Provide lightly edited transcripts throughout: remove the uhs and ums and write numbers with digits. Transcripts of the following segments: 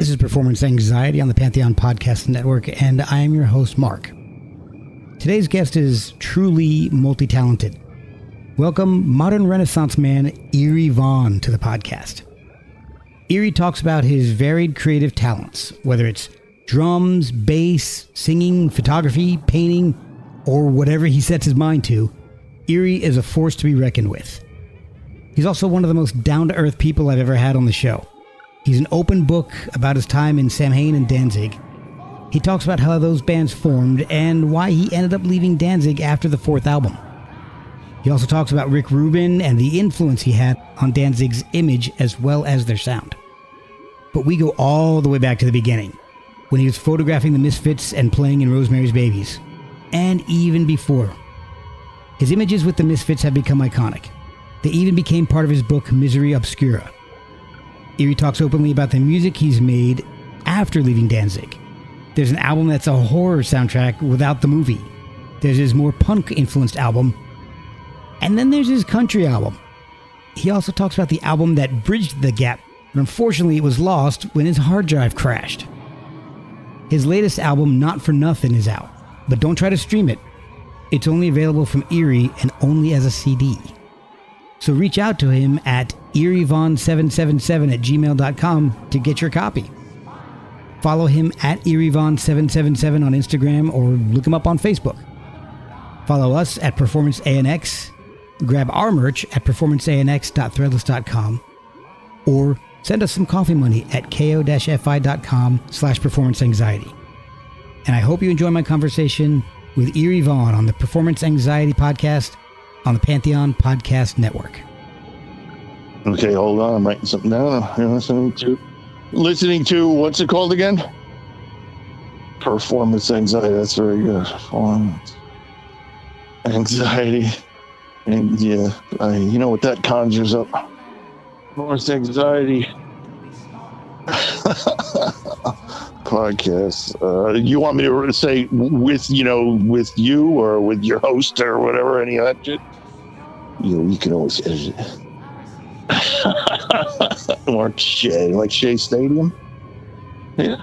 This is Performance Anxiety on the Pantheon Podcast Network, and I am your host, Mark. Today's guest is truly multi-talented. Welcome modern Renaissance man Eerie Vaughn to the podcast. Eerie talks about his varied creative talents, whether it's drums, bass, singing, photography, painting, or whatever he sets his mind to. Eerie is a force to be reckoned with. He's also one of the most down-to-earth people I've ever had on the show. He's an open book about his time in Samhain and Danzig. He talks about how those bands formed and why he ended up leaving Danzig after the fourth album. He also talks about Rick Rubin and the influence he had on Danzig's image as well as their sound. But we go all the way back to the beginning, when he was photographing the Misfits and playing in Rosemary's Babies, and even before. His images with the Misfits have become iconic. They even became part of his book, Misery Obscura. Eerie talks openly about the music he's made after leaving Danzig. There's an album that's a horror soundtrack without the movie. There's his more punk-influenced album. And then there's his country album. He also talks about the album that bridged the gap, but unfortunately it was lost when his hard drive crashed. His latest album, Not For Nothing, is out, but don't try to stream it. It's only available from Eerie and only as a CD. So reach out to him at eerievaughn777@gmail.com to get your copy. Follow him at eerievaughn777 on Instagram or look him up on Facebook. Follow us at Performance ANX. Grab our merch at performanceanx.threadless.com or send us some coffee money at ko-fi.com/performanceanxiety. And I hope you enjoy my conversation with Eerie Vaughn on the Performance Anxiety Podcast on the Pantheon Podcast Network. Okay, hold on. I'm writing something down. You're listening to what's it called again? Performance Anxiety. That's very good. Performance Anxiety. And yeah, you know what that conjures up? Performance Anxiety podcast. You want me to say with you or with your host or whatever, any of that shit? You can always edit it. Mark Shea, like Shea Stadium. Yeah.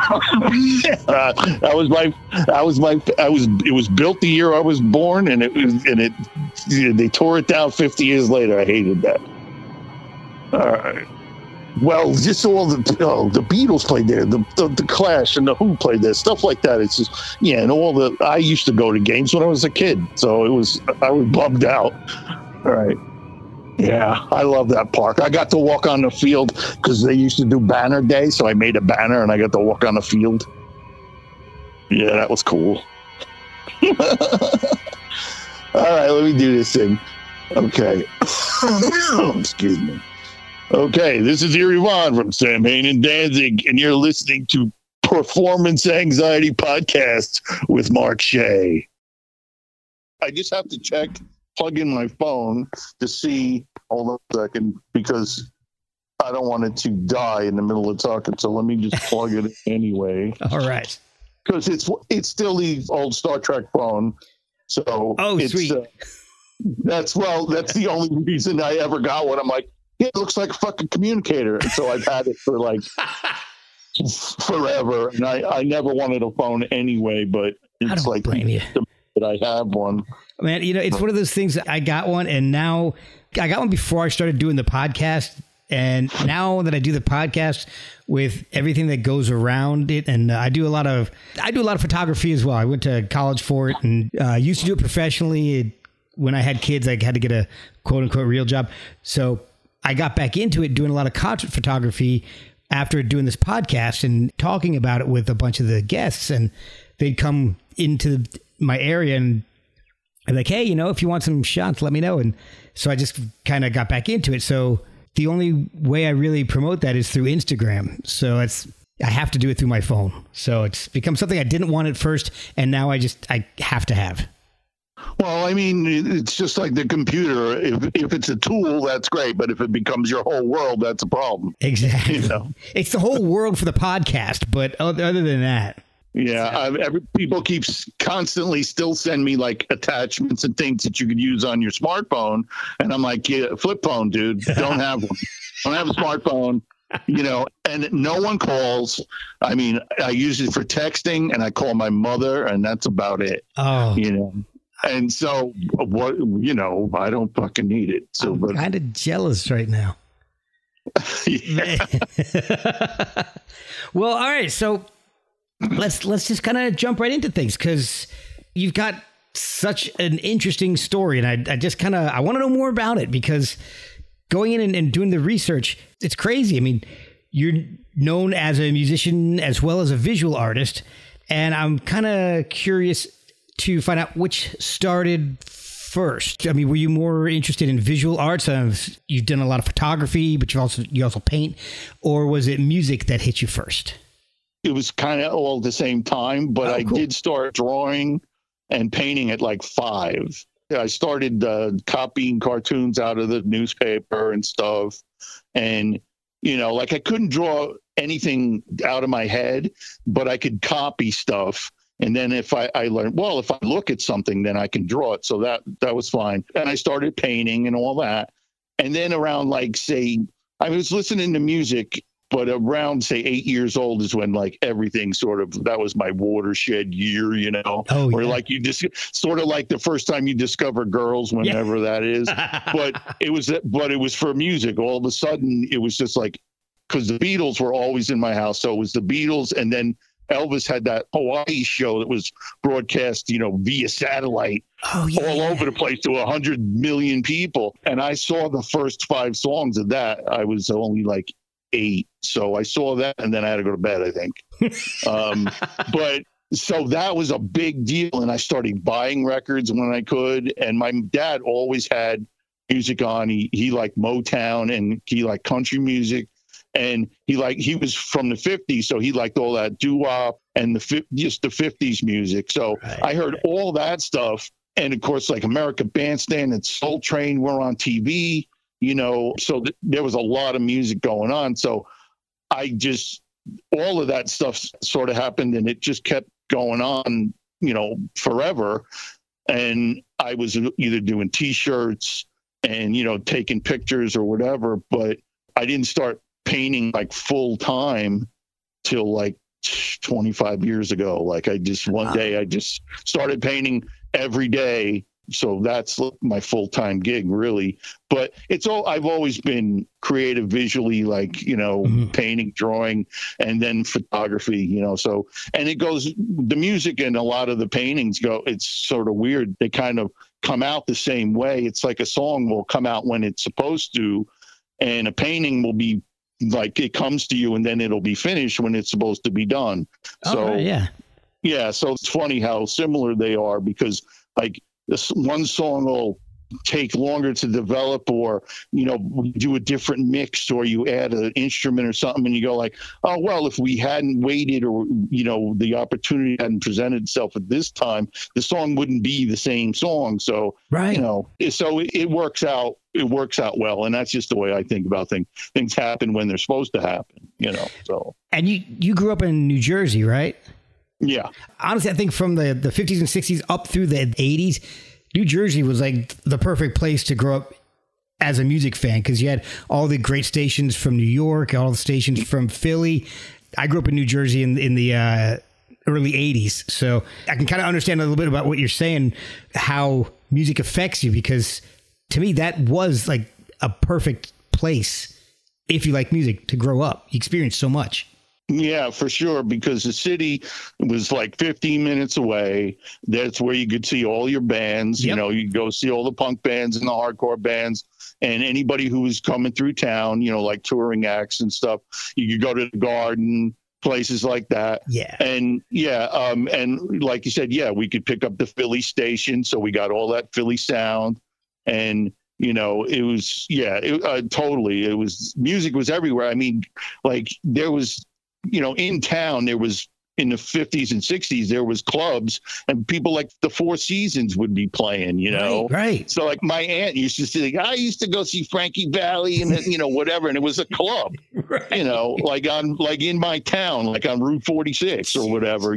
It was built the year I was born, and they tore it down 50 years later. I hated that. All right. Well, just all the Beatles played there, the Clash and the Who played there, stuff like that. It's just, yeah, and I used to go to games when I was a kid, so I was bummed out. All right. Yeah, I love that park. I got to walk on the field because they used to do banner day, so I made a banner and I got to walk on the field. Yeah, that was cool. All right, let me do this thing. Okay. Excuse me. Okay, this is Eerie Vaughn from Samhain and Danzig, and you're listening to Performance Anxiety Podcast with Mark Shea. I just have to plug in my phone to see, hold on a second, because I don't want it to die in the middle of talking, so let me just plug it in anyway. All right. Because it's still the old Star Trek phone, so sweet. That's the only reason I ever got one. I'm like, yeah, it looks like a fucking communicator. And so I've had it for like forever. And I never wanted a phone anyway, but it's like blame you that I have one. Man, it's one of those things. I got one, and now I got one before I started doing the podcast. And now that I do the podcast with everything that goes around it, and I do a lot of photography as well. I went to college for it and used to do it professionally. When I had kids, I had to get a quote unquote real job. So I got back into it doing a lot of concert photography after doing this podcast and talking about it with a bunch of the guests, and they'd come into my area and I'm like, hey, if you want some shots, let me know. And so I just kind of got back into it. So the only way I really promote that is through Instagram. So I have to do it through my phone. So it's become something I didn't want at first, and now I have to have. Well, I mean, it's just like the computer. If it's a tool, that's great. But if it becomes your whole world, that's a problem. Exactly. It's the whole world for the podcast. But other than that. Yeah. People keep constantly still send me like attachments and things that you could use on your smartphone. And I'm like, yeah, flip phone, dude. Don't have one. Don't have a smartphone. And no one calls. I mean, I use it for texting, and I call my mother, and that's about it. Oh, And so I don't fucking need it. So I'm kind of jealous right now. Yeah. Well, all right. So let's just kind of jump right into things, because you've got such an interesting story, and I want to know more about it, because going in and doing the research, it's crazy. I mean, you're known as a musician as well as a visual artist, and I'm kind of curious to find out which started first. I mean, were you more interested in visual arts? You've done a lot of photography, but you also paint, or was it music that hit you first? It was kind of all at the same time, but I did start drawing and painting at like 5. I started copying cartoons out of the newspaper and stuff. And, I couldn't draw anything out of my head, but I could copy stuff. And then if I learned, well, if I look at something, then I can draw it. So that was fine. And I started painting and all that. And then around I was listening to music, but around, say, 8 years old is when everything that was my watershed year, Oh, where yeah. you just sort of like the first time you discover girls, whenever that is. But it was for music. All of a sudden, it was just because the Beatles were always in my house. So it was the Beatles, and then Elvis had that Hawaii show that was broadcast, via satellite all over the place to 100 million people. And I saw the first 5 songs of that. I was only 8. So I saw that, and then I had to go to bed, I think. But so that was a big deal. And I started buying records when I could. And my dad always had music on. He liked Motown, and he liked country music. And he was from the 50s, so he liked all that doo-wop and just the 50s music. So I heard all that stuff. And of course, American Bandstand and Soul Train were on TV, so there was a lot of music going on. So all of that stuff sort of happened, and it just kept going on, forever. And I was either doing T-shirts and, taking pictures or whatever, but I didn't start painting full time till 25 years ago. One day I just started painting every day. So that's my full-time gig, really. But I've always been creative visually, painting, drawing, and then photography, so, and it goes, the music and a lot of the paintings it's sort of weird. They kind of come out the same way. It's like a song will come out when it's supposed to, and a painting will be it comes to you, and then it'll be finished when it's supposed to be done. So, yeah. So it's funny how similar they are, because this one song will take longer to develop, or, do a different mix, or you add an instrument or something, and you go oh, well, if we hadn't waited, or, the opportunity hadn't presented itself at this time, the song wouldn't be the same song. So, so it works out. It works out well. And that's just the way I think about things. Things happen when they're supposed to happen, so. And you grew up in New Jersey, right? Yeah. Honestly, I think from the 50s and 60s up through the 80s, New Jersey was the perfect place to grow up as a music fan, because you had all the great stations from New York, all the stations from Philly. I grew up in New Jersey in the early 80s. So I can kind of understand a little bit about what you're saying, how music affects you, because to me, that was a perfect place, if you like music, to grow up. You experienced so much. Yeah, for sure, because the city was 15 minutes away. That's where you could see all your bands. Yep. You go see all the punk bands and the hardcore bands, and anybody who was coming through town, touring acts and stuff. You could go to the Garden, places like that. Yeah. And and like you said, we could pick up the Philly station. So we got all that Philly sound. And, it was, totally. It was, music was everywhere. I mean, there was, in town, there was, in the 50s and 60s, there was clubs, and people like the Four Seasons would be playing, Right. So my aunt used to say, I used to go see Frankie Valli and whatever. And it was a club, right. in my town, on Route 46 or whatever,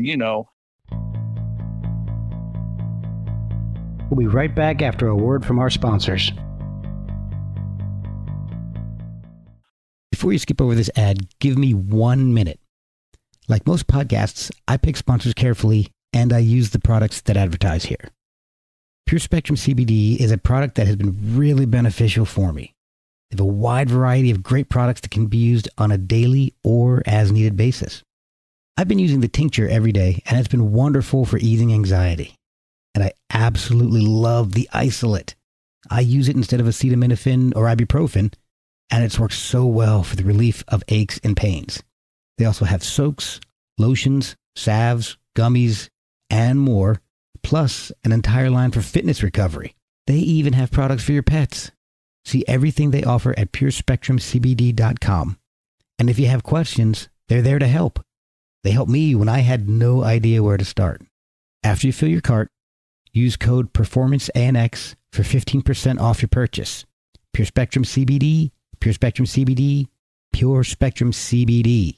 We'll be right back after a word from our sponsors. Before you skip over this ad, give me 1 minute. Like most podcasts, I pick sponsors carefully, and I use the products that advertise here. Pure Spectrum CBD is a product that has been really beneficial for me. They have a wide variety of great products that can be used on a daily or as needed basis. I've been using the tincture every day, and it's been wonderful for easing anxiety. And I absolutely love the isolate. I use it instead of acetaminophen or ibuprofen, and it's worked so well for the relief of aches and pains. They also have soaks, lotions, salves, gummies, and more, plus an entire line for fitness recovery. They even have products for your pets. See everything they offer at purespectrumcbd.com. And if you have questions, they're there to help. They helped me when I had no idea where to start. After you fill your cart, use code PERFORMANCEANX for 15% off your purchase. Pure Spectrum CBD, Pure Spectrum CBD, Pure Spectrum CBD.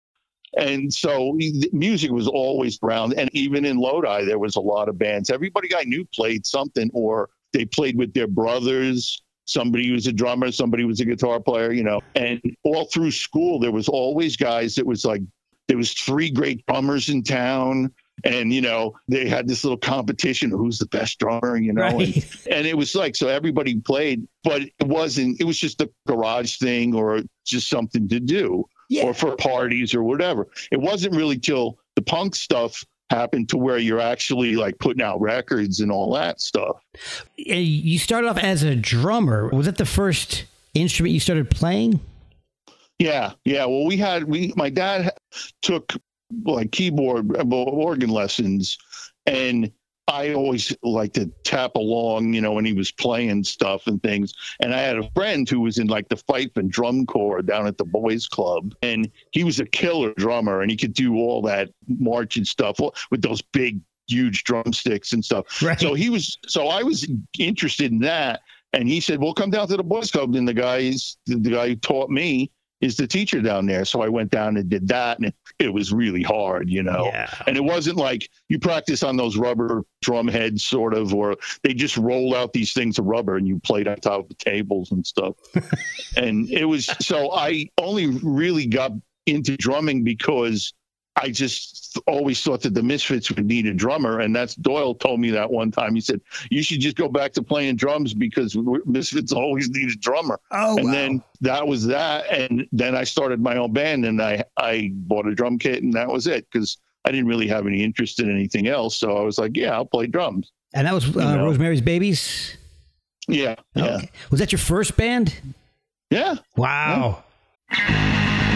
And so music was always around. And even in Lodi, there was a lot of bands. Everybody I knew played something, or they played with their brothers. Somebody was a drummer, somebody was a guitar player, you know. And all through school, there was always guys that was like, there was 3 great drummers in town. And, you know, they had this little competition, who's the best drummer, you know. Right. And it was like, so everybody played, but it was just a garage thing or just something to do. Yeah. Or for parties or whatever. It wasn't really till the punk stuff happened to where you're actually like putting out records and all that stuff. You started off as a drummer. Was that the first instrument you started playing? Yeah. Well, my dad took like keyboard, organ lessons, and I always liked to tap along, you know, when he was playing stuff and things. And I had a friend who was in like the fife and drum corps down at the boys club. And he was a killer drummer, and he could do all that marching stuff with those big, huge drumsticks and stuff. Right. So I was interested in that. And he said, well, come down to the boys club. And the guy who taught me is the teacher down there. So I went down and did that, and it was really hard, you know. Yeah. And it wasn't like you practice on those rubber drum heads sort of, or they just roll out these things of rubber and you played on top of the tables and stuff. And it was, so I only really got into drumming because I just always thought that the Misfits would need a drummer. And that's Doyle told me that one time. He said, you should just go back to playing drums because Misfits always need a drummer. Oh, and then that was that. And then I started my own band, and I bought a drum kit, and that was it, because I didn't really have any interest in anything else. So I was like, yeah, I'll play drums. And that was Rosemary's Babies? Yeah. Okay. Was that your first band? Yeah. Wow. Yeah.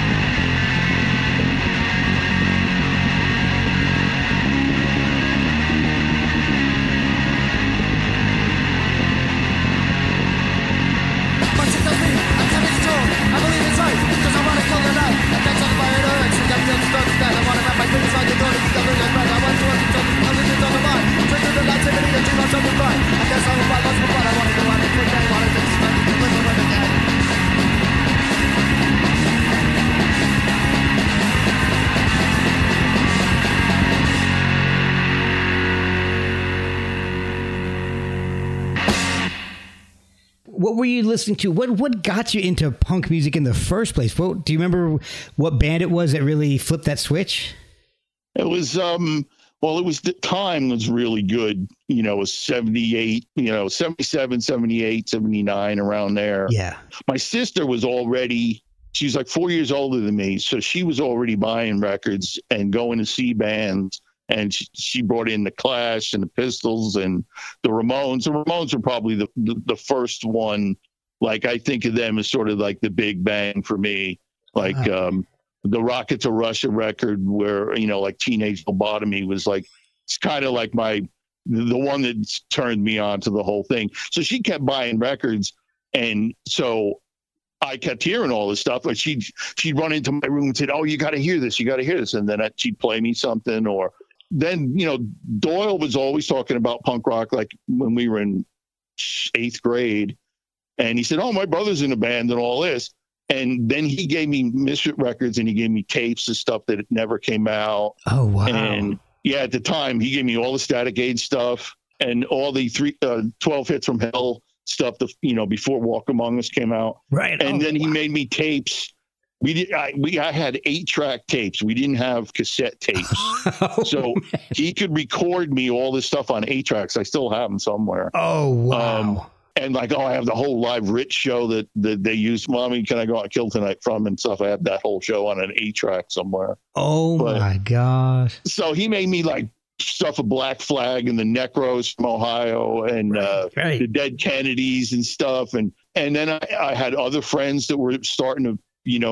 What were you listening to? What got you into punk music in the first place? Do you remember what band it was that really flipped that switch? It was, the time was really good. You know, it was 78, 77, 78, 79, around there. Yeah. My sister was she's like 4 years older than me. So she was already buying records and going to see bands. And she brought in the Clash and the Pistols and the Ramones. The Ramones were probably the first one. Like, I think of them as sort of like the big bang for me. Like the Rocket to Russia record, where, you know, like Teenage Lobotomy was like, it's kind of like the one that turned me on to the whole thing. So she kept buying records. And so I kept hearing all this stuff. But she'd run into my room and said, oh, you got to hear this. You got to hear this. And then she'd play me something. Or then, you know, Doyle was always talking about punk rock, like when we were in 8th grade. And he said, oh, my brother's in a band and all this. And then he gave me Misfit records, and he gave me tapes of stuff that never came out. Oh, wow. And yeah, at the time, he gave me all the Static Age stuff and all the 12 Hits from Hell stuff, before Walk Among Us came out. Right. And then he made me tapes I had 8-track tapes. We didn't have cassette tapes. So he could record me all this stuff on 8-tracks. I still have them somewhere. Oh, wow. And like, I have the whole Live Rich show that they used Mommy, Can I Go Out Kill Tonight from and stuff. I have that whole show on an 8-track somewhere. Oh, my gosh. So he made me like stuff of Black Flag and the Necros from Ohio and the Dead Kennedys and stuff. And then I had other friends that were starting to,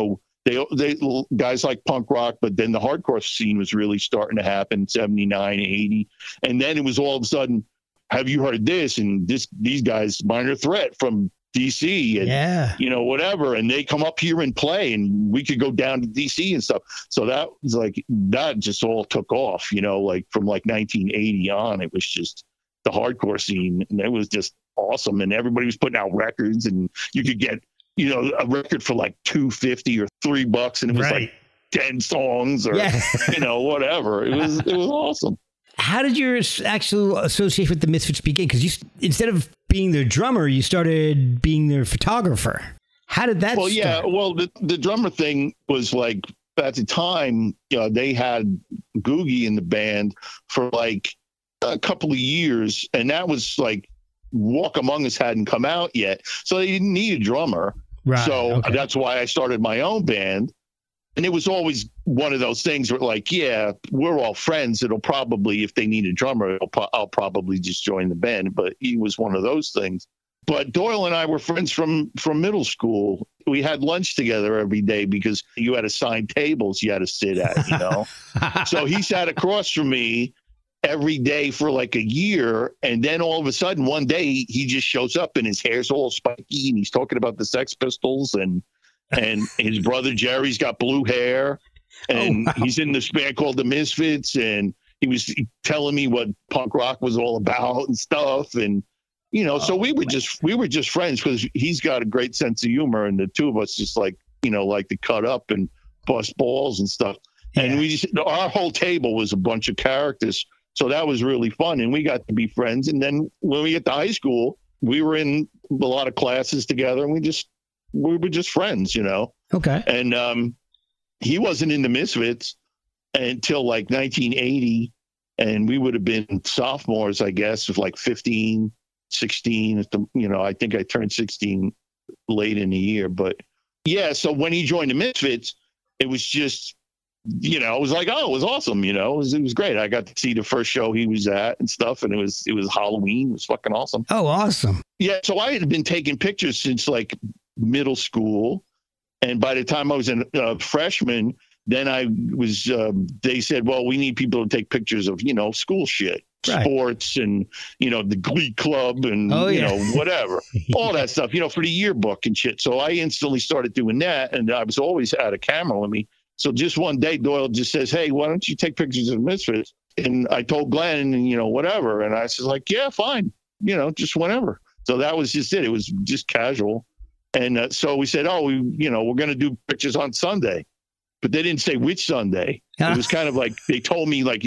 they guys like punk rock, but then the hardcore scene was really starting to happen, 79, 80. And then it was all of a sudden, have you heard this? And these guys, Minor Threat from DC and, whatever. And they come up here and play and we could go down to DC and stuff. So that was like, that just all took off, like from like 1980 on, it was just the hardcore scene. And it was just awesome. And everybody was putting out records and you could get, a record for like $2.50 or $3, and it was like 10 songs or, whatever. It was awesome. How did your actual association with the Misfits begin? Because instead of being their drummer, you started being their photographer. How did that start? Yeah, well, the drummer thing was like, at the time, they had Googie in the band for like a couple of years, and that was like Walk Among Us hadn't come out yet, so they didn't need a drummer. Right. So that's why I started my own band. And it was always one of those things where like, yeah, we're all friends. It'll probably, if they need a drummer, I'll probably just join the band. But he was one of those things. But Doyle and I were friends from middle school. We had lunch together every day because you had assigned tables you had to sit at, So he sat across from me every day for like a year. And then all of a sudden, one day, he just shows up and his hair's all spiky and he's talking about the Sex Pistols and his brother Jerry's got blue hair and he's in this band called the Misfits. And he was telling me what punk rock was all about and stuff. And, so we were just friends because he's got a great sense of humor. And the two of us just like to cut up and bust balls and stuff. Yeah. And our whole table was a bunch of characters. So that was really fun. And we got to be friends. And then when we get to high school, we were in a lot of classes together and we were just friends, Okay. And he wasn't in the Misfits until like 1980. And we would have been sophomores, I guess, of like 15, 16. I think I turned 16 late in the year. But yeah, so when he joined the Misfits, it was just, it was like, it was awesome. It was great. I got to see the first show he was at and stuff. And it was Halloween. It was fucking awesome. Oh, awesome. Yeah. So I had been taking pictures since like middle school. And by the time I was a freshman, then I was, they said, well, we need people to take pictures of, school shit, sports and, the Glee Club and, whatever, all that stuff, for the yearbook and shit. So I instantly started doing that. And I was always had a camera with me. So just one day, Doyle just says, hey, why don't you take pictures of Misfits? And I told Glenn, whatever. And I said, like, yeah, fine, just whenever. So that was just it. It was just casual. And so we said, we're going to do pictures on Sunday. But they didn't say which Sunday. It was kind of like they told me like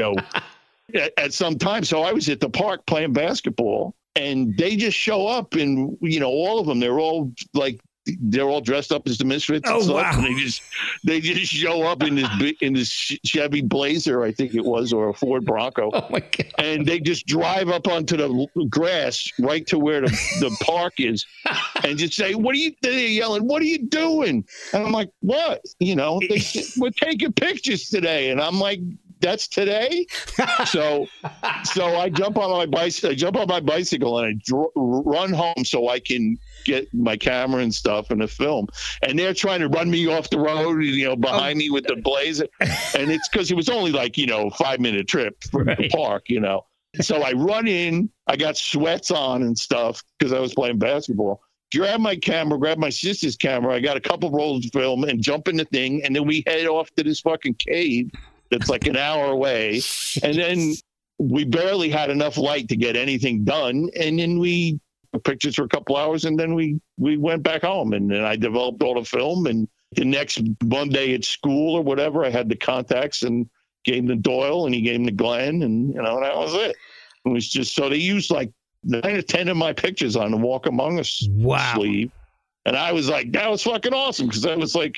at some time. So I was at the park playing basketball and they just show up and, all of them, they're all dressed up as the Misfits and stuff. Wow. And they just show up in this Chevy Blazer, I think it was, or a Ford Bronco. Oh my God. And they just drive up onto the grass right to where the park is and just say, they're yelling, what are you doing? And I'm like, what? They said, we're taking pictures today. And I'm like, that's today. So I jump on my bicycle and I run home so I can get my camera and stuff and a film. And they're trying to run me off the road, behind me with the Blazer. And it's because it was only like, 5-minute trip from the park, So I run in, I got sweats on and stuff because I was playing basketball. Grab my camera, grab my sister's camera. I got a couple rolls of film and jump in the thing. And then we head off to this fucking cave that's like an hour away. And then we barely had enough light to get anything done. And then we took pictures for a couple hours and then we went back home. And then I developed all the film. And the next Monday at school or whatever, I had the contacts and gave them to Doyle and he gave them to Glenn. And, that was it. It was just, so they used like 9 or 10 of my pictures on the Walk Among Us sleeve. And I was like, that was fucking awesome. Cause I was like,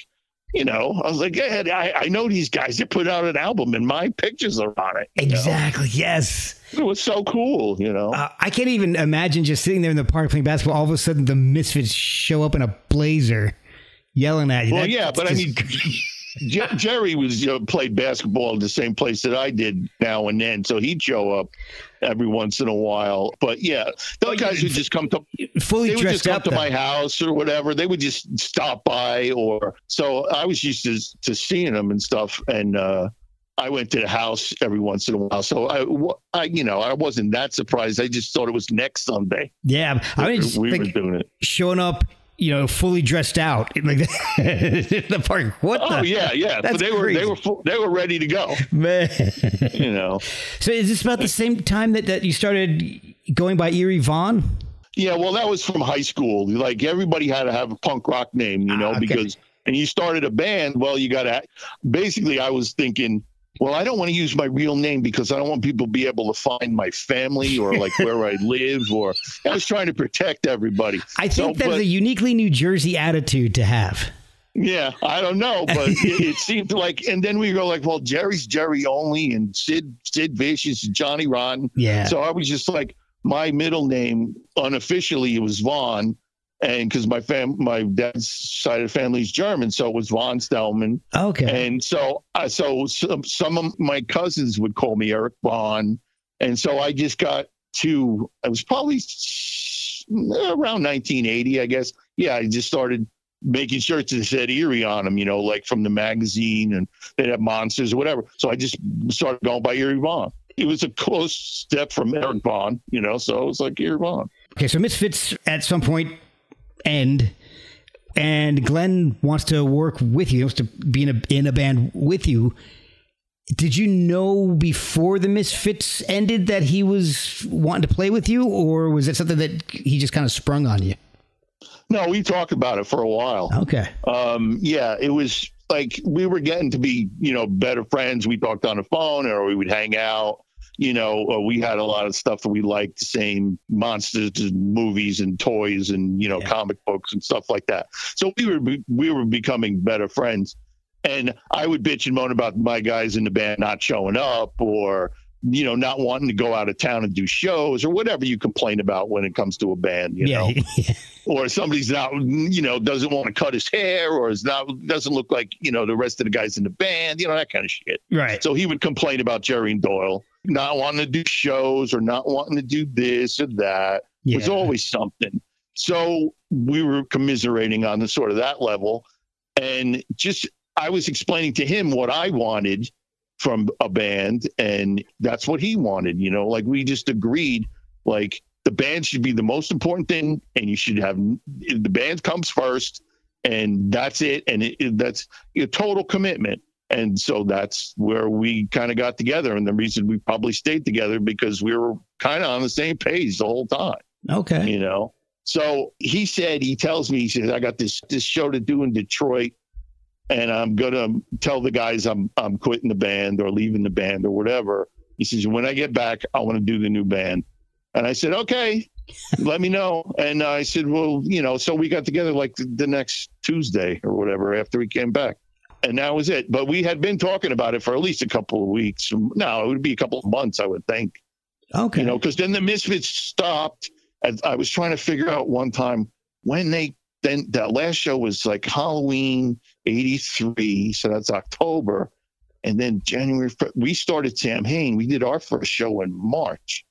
you know, I was like, yeah, I know these guys. They put out an album and my pictures are on it. Exactly. Know? Yes. It was so cool, you know. I can't even imagine just sitting there in the park playing basketball. All of a sudden, the Misfits show up in a blazer yelling at you. Well, I mean, Jerry was played basketball in the same place that I did now and then, so he'd show up every once in a while. But yeah, those guys would just come to fully dressed up to my house or whatever. They would just stop by, or so I was used to seeing them and stuff. And I went to the house every once in a while, so I wasn't that surprised. I just thought it was next Sunday. Yeah, I mean, we were doing it, showing up. Fully dressed out like in the park. What? Yeah. But they were ready to go, man. So is this about the same time that you started going by Eerie Von? Yeah, well, that was from high school. Like everybody had to have a punk rock name, because and you started a band. Well, you got to. Basically, I was thinking, well, I don't want to use my real name because I don't want people to be able to find my family or like where I live, or I was trying to protect everybody. I think that's a uniquely New Jersey attitude to have. Yeah, I don't know, but it seemed like, and then we go like, well, Jerry's Jerry only, and Sid Vicious, and Johnny Rotten. Yeah. So I was just like, my middle name unofficially it was Vaughn. And because my dad's side of the family is German, so it was von Stellman. Okay. And so some of my cousins would call me Eric Vaughn, and so I just got to. I was probably around 1980, I guess. Yeah, I just started making shirts that said Eerie on them, like from the magazine, and they'd have monsters or whatever. So I just started going by Eerie Vaughn. It was a close step from Eric Vaughn, so it was like Eerie Vaughn. Okay, so Misfits at some point end, and Glenn wants to work with you, wants to be in a band with you. Did you know before the Misfits ended that he was wanting to play with you, or was it something that he just kind of sprung on you? No, we talked about it for a while. Okay. Yeah, it was like we were getting to be, better friends. We talked on the phone, or we would hang out. We had a lot of stuff that we liked, the same monsters and movies and toys and, comic books and stuff like that. So we were becoming better friends. And I would bitch and moan about my guys in the band not showing up, or, not wanting to go out of town and do shows, or whatever you complain about when it comes to a band, know, or somebody's not, doesn't want to cut his hair, or doesn't look like, the rest of the guys in the band, that kind of shit. Right. So he would complain about Jerry and Doyle not wanting to do shows, or not wanting to do this or that. Yeah. It was always something. So we were commiserating on the sort of that level. And I was explaining to him what I wanted from a band, and that's what he wanted, like we just agreed, like the band should be the most important thing, and you should have the band comes first, and that's it. And that's a total commitment. And so that's where we kind of got together. And the reason we probably stayed together because we were kind of on the same page the whole time. Okay. So he tells me, he says, I got this show to do in Detroit, and I'm going to tell the guys I'm quitting the band or leaving the band or whatever. He says, when I get back, I want to do the new band. And I said, okay, let me know. And I said, well, so we got together like the next Tuesday or whatever after he came back. And that was it. But we had been talking about it for at least a couple of weeks. No, it would be a couple of months, I would think. Okay. Because then the Misfits stopped. And I was trying to figure out one time when then that last show was like Halloween 83. So that's October. And then January, we started Samhain. We did our first show in March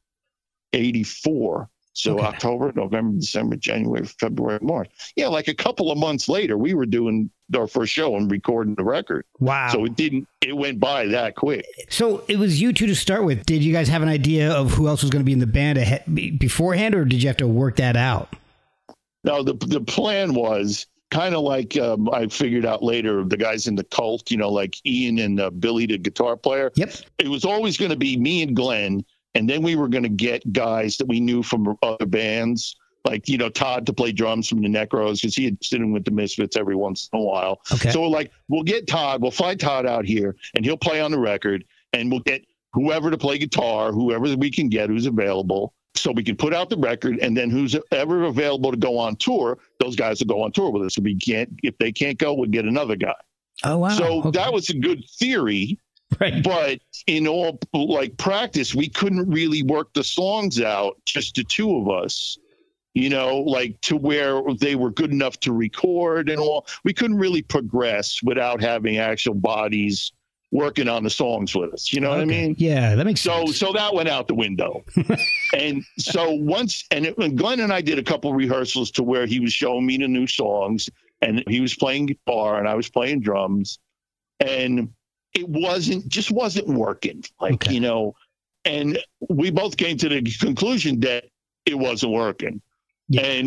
84. So okay. October, November, December, January, February, March. Yeah, like a couple of months later, we were doing our first show and recording the record. Wow. So it went by that quick. So it was you two to start with. Did you guys have an idea of who else was going to be in the band beforehand, or did you have to work that out? No, the plan was kind of like I figured out later, the guys in the Cult, like Ian and Billy, the guitar player. Yep. It was always going to be me and Glenn. And then we were going to get guys that we knew from other bands, like, Todd to play drums from the Necros, because he had sitting with the Misfits every once in a while. Okay. So we're like, we'll get Todd, we'll fly Todd out here, and he'll play on the record, and we'll get whoever to play guitar, whoever we can get who's available, so we can put out the record, and then who's ever available to go on tour, those guys will go on tour with us. If they can't go, we'll get another guy. Oh, wow. So that was a good theory. Right. But in all like practice, we couldn't really work the songs out, just the two of us, like to where they were good enough to record and all. We couldn't really progress without having actual bodies working on the songs with us. You know what I mean? Yeah, that makes sense. So that went out the window. And so when Glenn and I did a couple rehearsals to where he was showing me the new songs and he was playing guitar and I was playing drums, and it wasn't working. And we both came to the conclusion that it wasn't working. Yeah.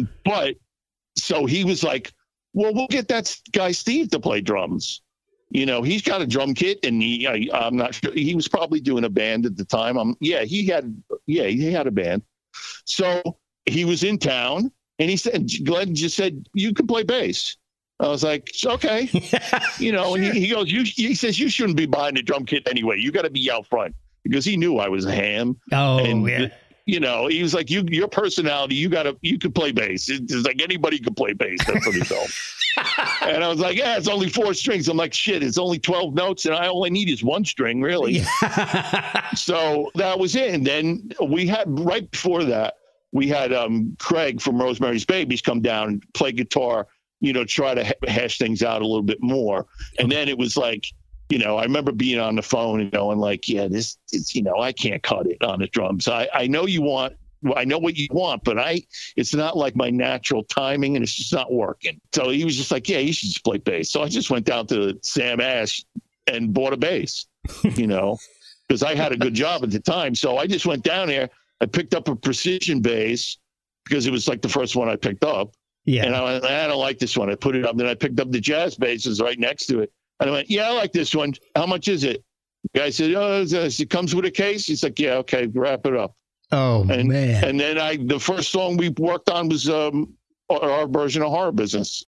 So he was like, well, we'll get that guy Steve to play drums. He's got a drum kit, and I'm not sure, he was probably doing a band at the time. He had a band. So he was in town, and Glenn just said, you can play bass. I was like, okay, sure. And he goes, he says, you shouldn't be behind the drum kit anyway. You got to be out front, because he knew I was a ham. Oh, and, yeah. He was like, your personality, you could play bass. It's like anybody could play bass. That's what he told me. And I was like, yeah, it's only 4 strings. I'm like, shit, it's only 12 notes, and I only need is 1 string, really. Yeah. So that was it. And then we had, right before that, we had Craig from Rosemary's Babies come down and play guitar, try to hash things out a little bit more. And then it was like, I remember being on the phone and going like, yeah, it's I can't cut it on the drums. I know I know what you want, but it's not like my natural timing, and it's just not working. So he was just like, yeah, you should just play bass. So I just went down to Sam Ash and bought a bass, because I had a good job at the time. So I just went down there. I picked up a precision bass because it was like the first one I picked up. Yeah. And I went, I don't like this one. I put it up. Then I picked up the jazz basses right next to it. And I went, yeah, I like this one. How much is it? The guy said, oh, it comes with a case. He's like, yeah, okay, wrap it up. Oh, man. And then the first song we worked on was our version of Horror Business.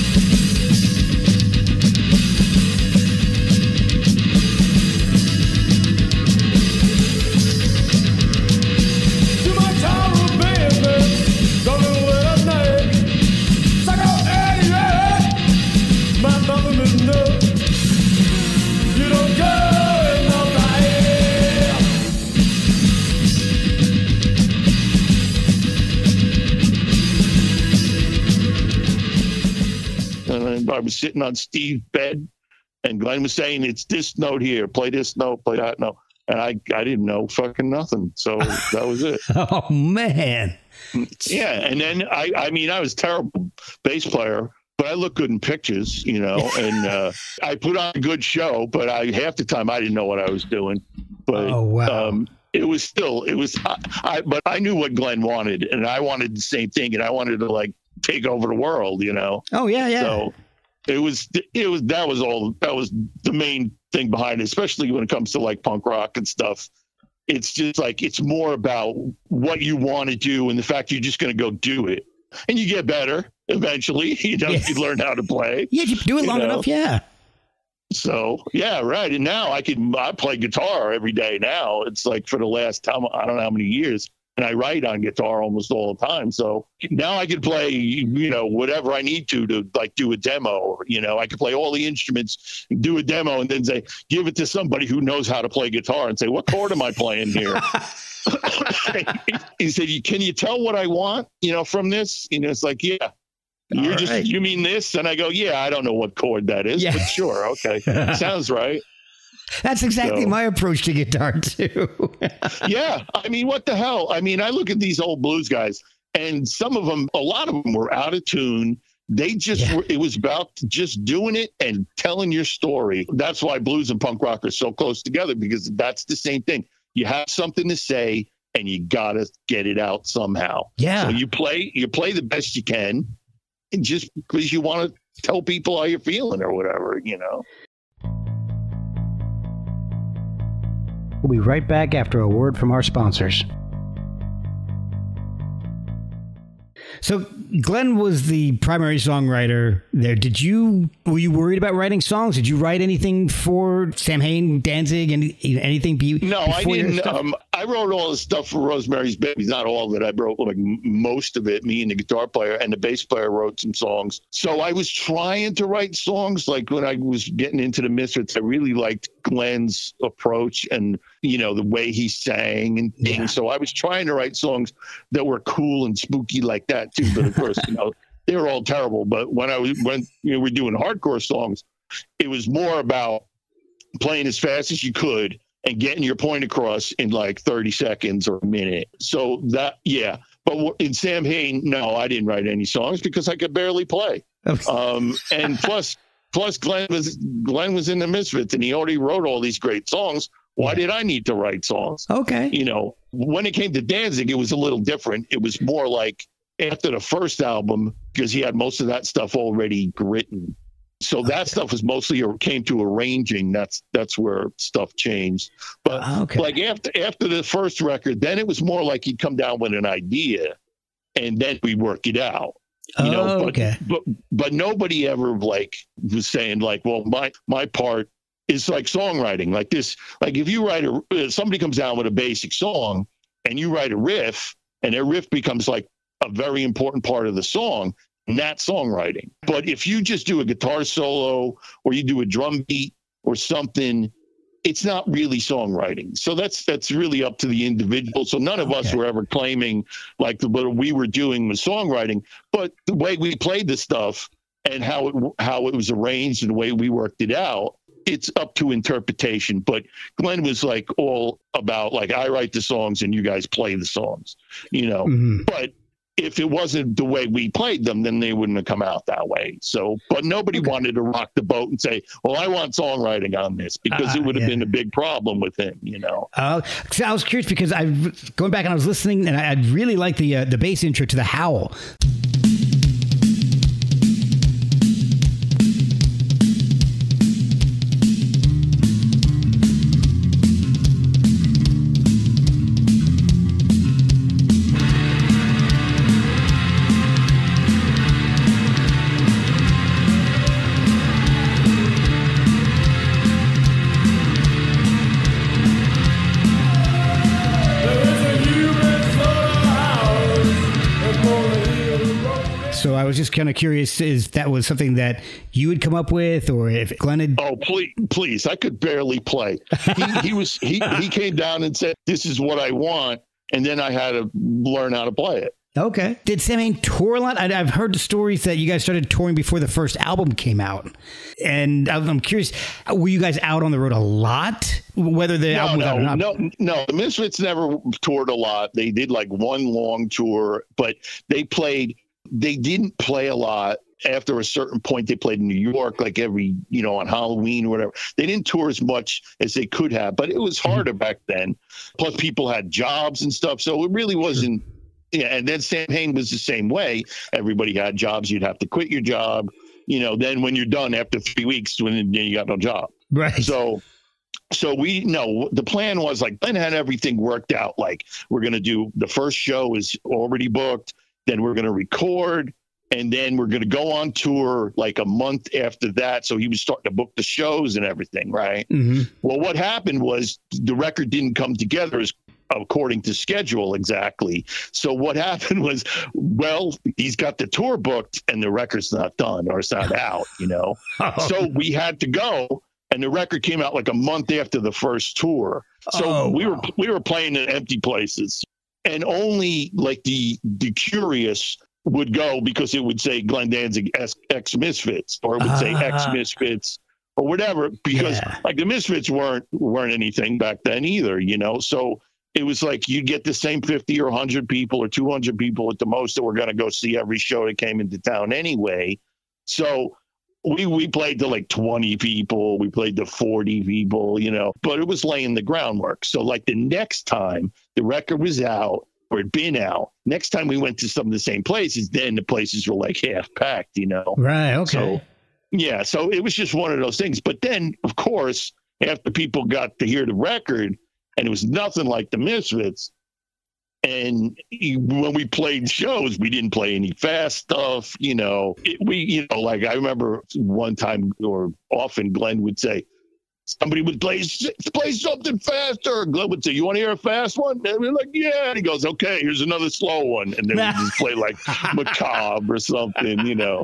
I was sitting on Steve's bed, and Glenn was saying, it's this note here, play this note, play that note. And I didn't know fucking nothing. So that was it. Oh, man. Yeah. And then I was a terrible bass player, but I look good in pictures, and I put on a good show, but half the time I didn't know what I was doing. But oh, wow. But I knew what Glenn wanted, and I wanted the same thing, and I wanted to like take over the world, Oh, yeah, yeah. So that was the main thing behind it, especially when it comes to like punk rock and stuff. It's just like, it's more about what you want to do and the fact you're just going to go do it, and you get better eventually. You learn how to play. Yeah, you do it long enough. Yeah. So yeah, right. And now I play guitar every day now. It's like for the last time, I don't know how many years. And I write on guitar almost all the time. So now I can play, whatever I need to like do a demo. I can play all the instruments, do a demo, and then say, give it to somebody who knows how to play guitar and say, what chord am I playing here? He said, can you tell what I want, from this? It's like, yeah. You mean this? And I go, yeah, I don't know what chord that is, but sure. Okay. Sounds right. That's exactly my approach to guitar too. Yeah. I mean, what the hell? I mean, I look at these old blues guys, and a lot of them were out of tune. They just it was about just doing it and telling your story. That's why blues and punk rock are so close together, because that's the same thing. You have something to say and you got to get it out somehow. Yeah. So you play the best you can, and just because you want to tell people how you're feeling or whatever, We'll be right back after a word from our sponsors. So Glenn was the primary songwriter there. Were you worried about writing songs? Did you write anything for Samhain, Danzig, and anything? No, I didn't. I wrote all the stuff for Rosemary's Baby. Not all of it. I wrote like most of it. Me and the guitar player and the bass player wrote some songs. So I was trying to write songs. Like when I was getting into the Misfits, I really liked Glenn's approach and, you know, the way he sang and things. Yeah. So I was trying to write songs that were cool and spooky like that too. But of course, you know, they were all terrible. But when we're doing hardcore songs, it was more about playing as fast as you could and getting your point across in like 30 seconds or a minute. So that, yeah. But in Samhain, no, I didn't write any songs because I could barely play. And plus Glenn was in the Misfits and he already wrote all these great songs. Why did I need to write songs? Okay. You know, when it came to Danzig, it was a little different. It was more like after the first album, because he had most of that stuff already written. So that stuff was mostly came to arranging. That's where stuff changed. But like after the first record, then it was more like he'd come down with an idea, and then we work it out. You know, but nobody ever like was saying like, well, my part is like songwriting, like this. Like if you write somebody comes down with a basic song, and you write a riff, and their riff becomes like a very important part of the song. Not songwriting. But if you just do a guitar solo or you do a drum beat or something, it's not really songwriting. So that's really up to the individual. So none of us were ever claiming like what we were doing was songwriting, but the way we played the stuff and how it was arranged and the way we worked it out, it's up to interpretation. But Glenn was like all about like, I write the songs and you guys play the songs, you know. But if it wasn't the way we played them, then they wouldn't have come out that way. So, but nobody wanted to rock the boat and say, well, I want songwriting on this, because it would have been a big problem with him, you know? So I was curious because going back and I was listening and I really liked the bass intro to The Howl. So I was just kind of curious if that was something that you would come up with, or if Glenn had. Oh, please! I could barely play. He came down and said, "This is what I want," and then I had to learn how to play it. Okay. Did Samhain tour a lot? I've heard the stories that you guys started touring before the first album came out, and I'm curious, were you guys out on the road a lot? Whether the album was out or not? No. The Misfits never toured a lot. They did like one long tour, but they didn't play a lot. After a certain point, they played in New York, like every, on Halloween or whatever. They didn't tour as much as they could have, but it was harder back then. Plus, people had jobs and stuff, so it really wasn't. Yeah, and then Samhain was the same way. Everybody had jobs. You'd have to quit your job. Then when you're done after 3 weeks, when you got no job. Right. So the plan was like, Glenn had everything worked out. Like, we're going to do the first show is already booked. Then we're going to record, and then we're going to go on tour like a month after that. So he was starting to book the shows and everything, right? Mm-hmm. Well, what happened was the record didn't come together according to schedule exactly. So what happened was, well, he's got the tour booked and the record's not done, or it's not out, So we had to go, and the record came out like a month after the first tour. So we were playing in empty places. And only like the curious would go, because it would say Glenn Danzig X Misfits, or it would say X Misfits or whatever, because like the Misfits weren't anything back then either, So it was like you'd get the same 50 or 100 people or 200 people at the most that were going to go see every show that came into town anyway. So we played to like 20 people, we played to 40 people, but it was laying the groundwork. So like the next time the record was out, or it'd been out, next time we went to some of the same places, then the places were like half packed, Right. Okay. So it was just one of those things. But then, of course, after people got to hear the record, and it was nothing like the Misfits, and when we played shows, we didn't play any fast stuff, like I remember one time, or often, Glenn would say, somebody would play something faster. Glenn would say, "You want to hear a fast one?" And we're like, "Yeah." And he goes, "Okay, here's another slow one." And then we just play like Macabre or something, you know.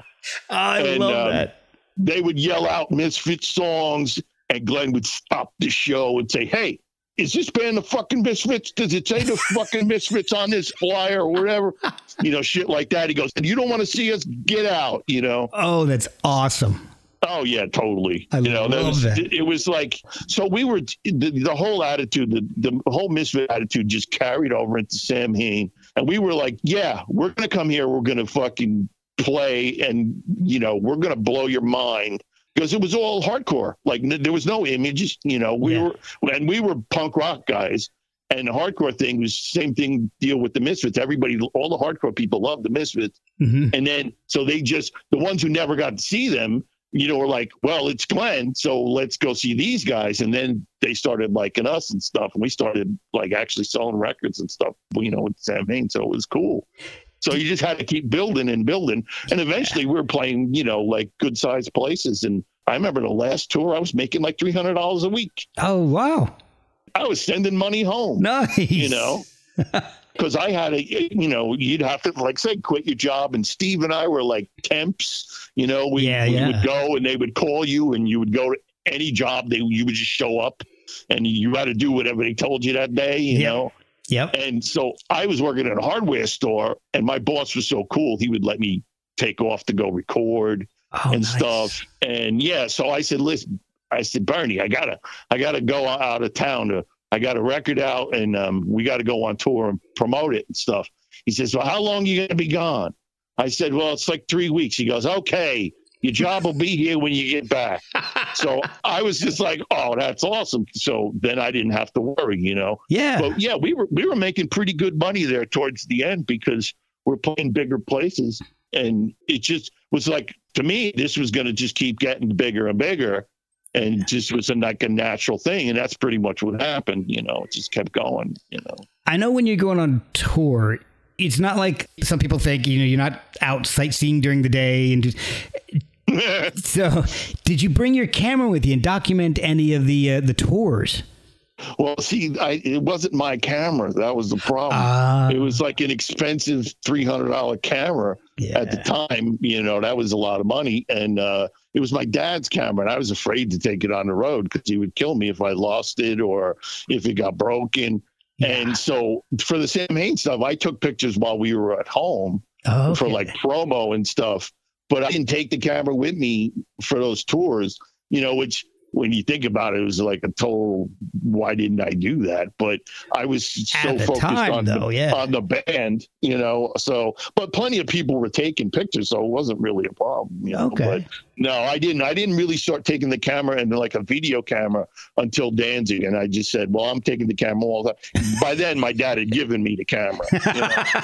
I love that. They would yell out Misfits songs, and Glenn would stop the show and say, "Hey, is this band the fucking Misfits? Does it say the fucking Misfits on this flyer or whatever?" You know, shit like that. He goes, "And you don't want to see us? Get out," you know. Oh, that's awesome. Oh yeah, totally. I love that. It was like, so we were, the whole attitude, the whole Misfit attitude just carried over into Samhain. And we were like, yeah, we're going to come here. We're going to fucking play. And, you know, we're going to blow your mind. Because it was all hardcore. Like there was no images, you know, we were punk rock guys. And the hardcore thing was same thing deal with the Misfits. Everybody, all the hardcore people loved the Misfits. Mm-hmm. And then, so they just, the ones who never got to see them, you know, were like, well, it's Glenn, so let's go see these guys. And then they started liking us and stuff. And we started like actually selling records and stuff, you know, with Samhain. So it was cool. So you just had to keep building and building. And eventually we were playing, you know, like good sized places. And I remember the last tour, I was making like $300 a week. Oh, wow. I was sending money home. Nice. You know, because I had you know, you'd have to, like, say, quit your job. And Steve and I were like temps, you know, we would go and they would call you and you would go to any job. You would just show up and you had to do whatever they told you that day, you know? Yep. And so I was working at a hardware store and my boss was so cool. He would let me take off to go record stuff. And yeah, so I said, listen, Bernie, I gotta go out of town I got a record out and we got to go on tour and promote it and stuff. He says, well, how long are you going to be gone? I said, well, it's like 3 weeks. He goes, okay, your job will be here when you get back. So I was just like, oh, that's awesome. So then I didn't have to worry, you know? Yeah. But yeah, we were making pretty good money there towards the end because we're playing bigger places. And it just was like, to me, this was going to just keep getting bigger and bigger. And just was like a natural thing. And that's pretty much what happened. You know, it just kept going, you know. I know when you're going on tour, it's not like some people think, you know, you're not out sightseeing during the day. And just, so did you bring your camera with you and document any of the tours? Well, see, it wasn't my camera. That was the problem. It was like an expensive $300 camera at the time. You know, that was a lot of money. And it was my dad's camera. And I was afraid to take it on the road because he would kill me if I lost it or if it got broken. Yeah. And so for the Samhain stuff, I took pictures while we were at home for like promo and stuff. But I didn't take the camera with me for those tours, you know, which when you think about it, it was like a total, why didn't I do that? But I was so focused on the band, you know, so, but plenty of people were taking pictures, so it wasn't really a problem, you know, but no, I didn't really start taking the camera and like a video camera until Danzig. And I just said, well, I'm taking the camera all the time. By then my dad had given me the camera. You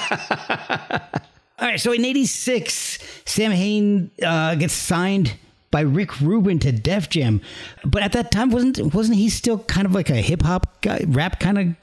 know? All right. So in '86, Samhain gets signed by Rick Rubin to Def Jam, but at that time wasn't he still kind of like a hip hop guy, rap kind of?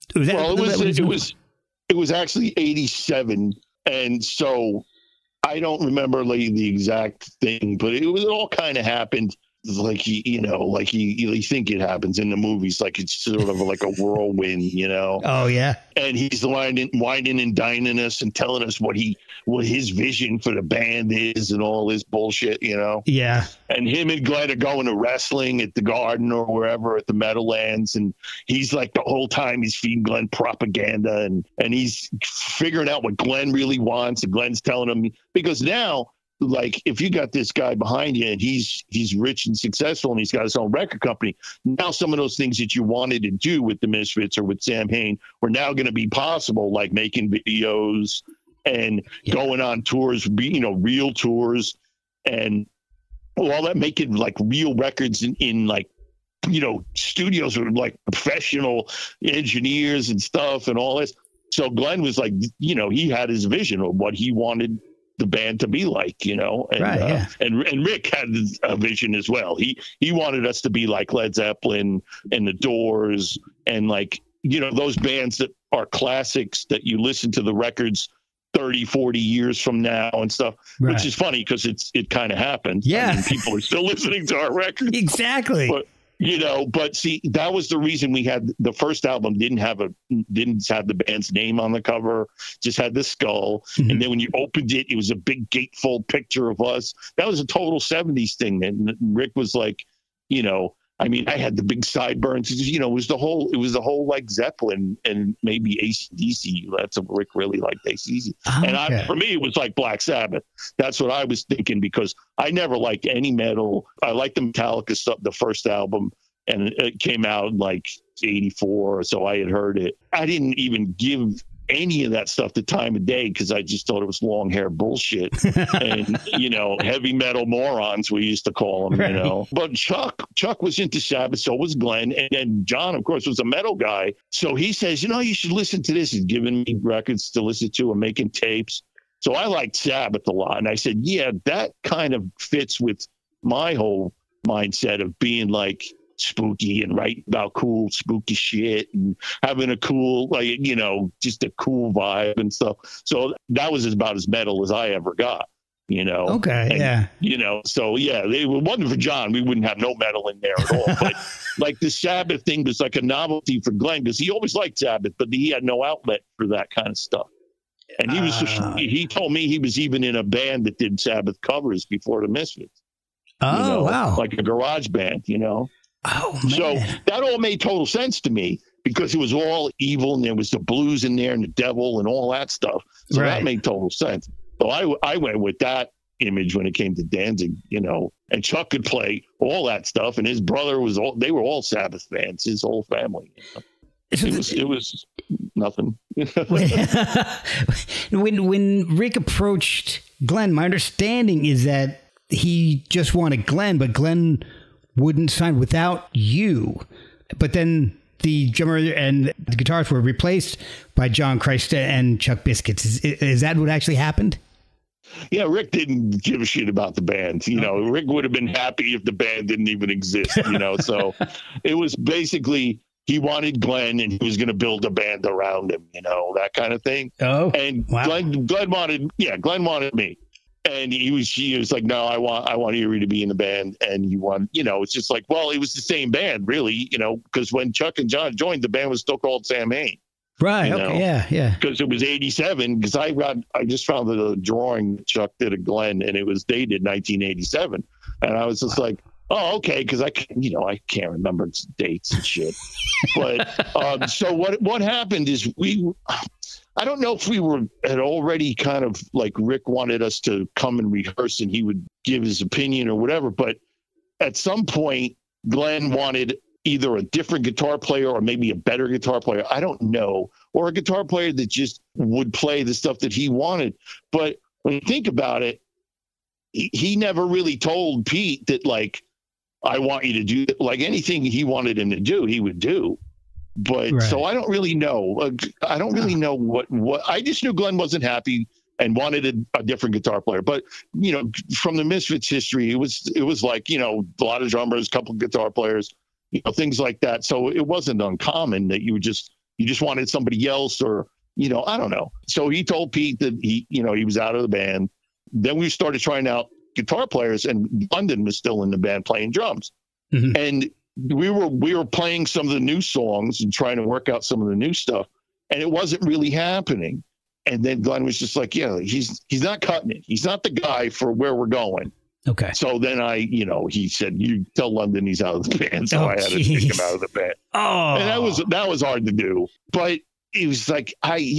It was actually '87, and so I don't remember like the exact thing, but it all kind of happened like you think it happens in the movies, like it's sort of like a whirlwind, you know? Oh yeah. And he's whining and dining us and telling us what his vision for the band is and all this bullshit, you know? Yeah. And him and Glenn are going to wrestling at the Garden or wherever at the Meadowlands, and he's like the whole time he's feeding Glenn propaganda and he's figuring out what Glenn really wants, and Glenn's telling him, because now, like, if you got this guy behind you and he's rich and successful and he's got his own record company, now some of those things that you wanted to do with the Misfits or with Samhain were now going to be possible, like making videos and going on tours, you know, real tours and all that, making like real records in like, you know, studios with like professional engineers and stuff and all this. So Glenn was like, you know, he had his vision of what he wanted the band to be like, you know, and and Rick had a vision as well. He wanted us to be like Led Zeppelin and the Doors and like, you know, those bands that are classics that you listen to the records 30, 40 years from now and stuff, right. Which is funny because it kind of happened. Yeah. I mean, people are still listening to our records. Exactly. But see, that was the reason we had the first album didn't have the band's name on the cover, just had the skull. Mm-hmm. And then when you opened it, it was a big gatefold picture of us. That was a total 70s thing. And Rick was like, I had the big sideburns. It was the whole like Zeppelin and maybe AC/DC. That's what Rick really liked, AC/DC. And for me, it was like Black Sabbath. That's what I was thinking, because I never liked any metal. I liked the Metallica stuff, the first album, and it came out in like 84, so I had heard it. I didn't even give any of that stuff the time of day, because I just thought it was long hair bullshit and heavy metal morons, we used to call them. Right. But Chuck was into Sabbath, so was Glenn, and then John, of course, was a metal guy. So he says, you should listen to this. He's giving me records to listen to and making tapes. So I liked Sabbath a lot, and I said, yeah, that kind of fits with my whole mindset of being like spooky and writing about cool spooky shit and having a cool, just a cool vibe and stuff. So that was about as metal as I ever got, Okay. And, so yeah, it wasn't for John, we wouldn't have no metal in there at all. But like the Sabbath thing was like a novelty for Glenn, because he always liked Sabbath, but he had no outlet for that kind of stuff. And he told me he was even in a band that did Sabbath covers before the Misfits. Oh, wow. Like a garage band, Oh, man. So that all made total sense to me, because it was all evil and there was the blues in there and the devil and all that stuff. So that made total sense. So I went with that image when it came to Danzig, and Chuck could play all that stuff. And his brother they were all Sabbath fans, his whole family. It was nothing. When Rick approached Glenn, my understanding is that he just wanted Glenn, but Glenn wouldn't sign without you. But then the drummer and the guitarist were replaced by John Christ and Chuck Biscuits. Is that what actually happened? Yeah, Rick didn't give a shit about the band. Rick would have been happy if the band didn't even exist, So it was basically, he wanted Glenn and he was going to build a band around him, that kind of thing. Oh, and wow. Glenn wanted me. And he was like, no, I want Eerie to be in the band. And he wanted, it's just like, well, it was the same band, really, because when Chuck and John joined, the band was still called Samhain. Right. Okay. Yeah. Because it was 87. Because I just found the drawing Chuck did of Glenn, and it was dated 1987. And I was just like, oh, okay, because I can't remember dates and shit. But so what happened is I don't know if we had already kind of like Rick wanted us to come and rehearse and he would give his opinion or whatever. But at some point, Glenn wanted either a different guitar player or maybe a better guitar player. I don't know. Or a guitar player that just would play the stuff that he wanted. But when you think about it, he never really told Pete that, like, I want you to do like anything he wanted him to do, he would do. But so I don't really know. I don't really know what I just knew Glenn wasn't happy and wanted a different guitar player. But, from the Misfits history, it was like, a lot of drummers, a couple of guitar players, things like that. So it wasn't uncommon that you just wanted somebody else or, I don't know. So he told Pete that he was out of the band. Then we started trying out guitar players, and London was still in the band playing drums. Mm-hmm. And we were playing some of the new songs and trying to work out some of the new stuff, and it wasn't really happening. And then Glenn was just like, yeah, he's not cutting it. He's not the guy for where we're going. Okay. So then he said, you tell London he's out of the band. So I had to kick him out of the band. Oh, and that was hard to do, but it was like,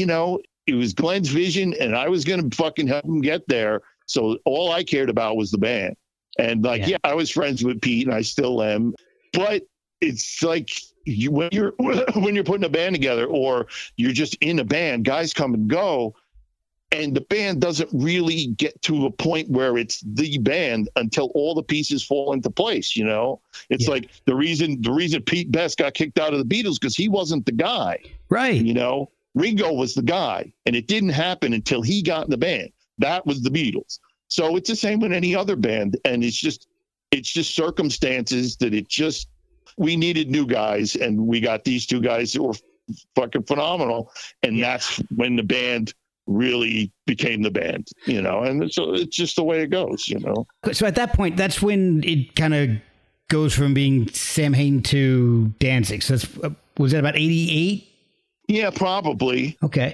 it was Glenn's vision and I was going to fucking help him get there. So all I cared about was the band. And I was friends with Pete and I still am. But it's like when you're putting a band together or you're just in a band, guys come and go, and the band doesn't really get to a point where it's the band until all the pieces fall into place. It's like the reason Pete Best got kicked out of the Beatles because he wasn't the guy, right? Ringo was the guy, and it didn't happen until he got in the band. That was the Beatles. So it's the same with any other band, and it's just circumstances that we needed new guys, and we got these two guys that were fucking phenomenal, and that's when the band really became the band, and so it's just the way it goes, So at that point, that's when it kind of goes from being Samhain to Danzig. So that's, was that about 88? Yeah, probably. Okay.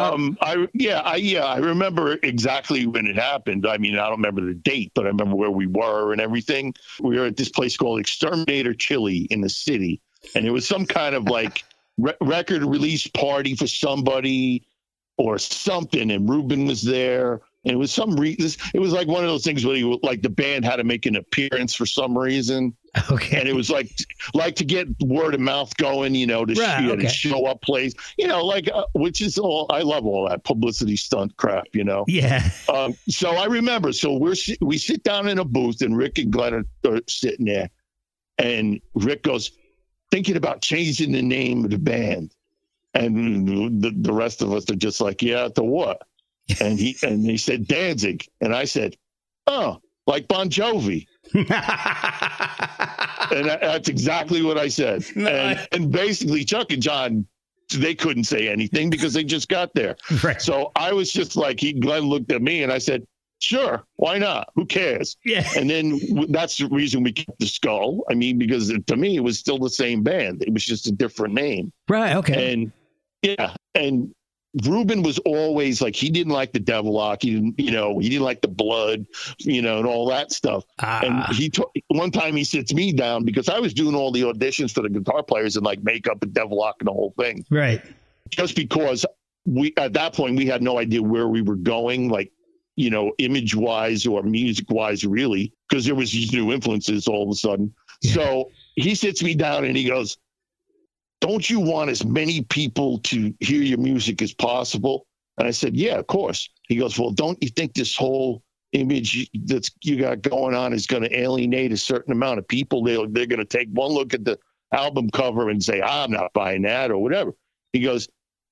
I remember exactly when it happened. I mean, I don't remember the date, but I remember where we were and everything. We were at this place called Exterminator Chili in the city, and it was some kind of like record release party for somebody or something, and Rubin was there. And it was some reason. It was like one of those things where like the band had to make an appearance for some reason. Okay. And it was like to get word of mouth going, to show up plays, which is all. I love all that publicity stunt crap, Yeah. So I remember. So we sit down in a booth, and Rick and Glenn are sitting there, and Rick goes, thinking about changing the name of the band, and the rest of us are just like, yeah, to what? And he said Danzig, and I said, oh, like Bon Jovi. And that's exactly what I said. And basically Chuck and John, they couldn't say anything because they just got there. Right. So I was just like, Glenn looked at me and I said, sure, why not? Who cares? Yeah. And then that's the reason we kept the Skull. I mean, because to me, it was still the same band. It was just a different name. Right. Okay. And yeah. And Rubin was always like, he didn't like the Devilock. He didn't like the blood, and all that stuff. And one time he sits me down because I was doing all the auditions for the guitar players and like makeup and Devilock and the whole thing. Right. Just because at that point we had no idea where we were going, like, image wise or music wise, really, because there was these new influences all of a sudden. Yeah. So he sits me down and he goes, don't you want as many people to hear your music as possible? And I said, yeah, of course. He goes, well, don't you think this whole image that you got going on is going to alienate a certain amount of people? They're going to take one look at the album cover and say, I'm not buying that or whatever. He goes,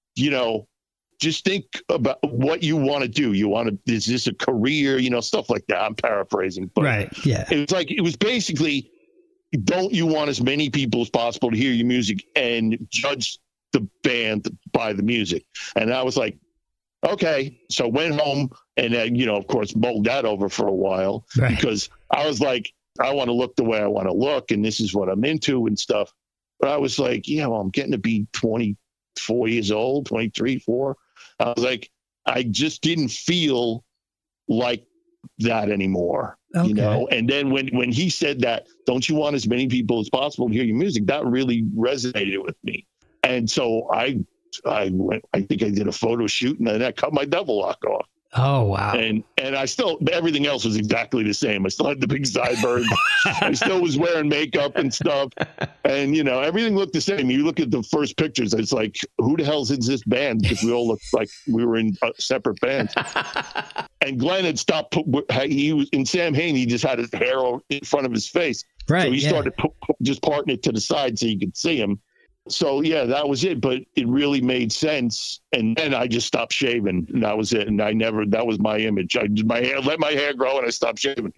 just think about what you want to do. Is this a career? Stuff like that. I'm paraphrasing. But right. Yeah. It was basically, don't you want as many people as possible to hear your music and judge the band by the music? And I was like, okay. So went home and, of course, mulled that over for a while because I was like, I want to look the way I want to look. And this is what I'm into and stuff. But I was like, I'm getting to be 24 years old, 23, 4. I was like, I just didn't feel like that anymore. Okay. And then when he said that, don't you want as many people as possible to hear your music? That really resonated with me. And so I think I did a photo shoot and then I cut my Devilock off. Oh, wow. And I still, everything else was exactly the same. I still had the big sideburns. I still was wearing makeup and stuff. And, everything looked the same. You look at the first pictures, it's like, who the hell's in this band? Because we all looked like we were in separate bands. And Glenn had stopped. He was in Samhain. He just had his hair in front of his face. Right. So he started just parting it to the side so you could see him. So, yeah, that was it. But it really made sense. And then I just stopped shaving. And that was it. And that was my image. I did let my hair grow and I stopped shaving.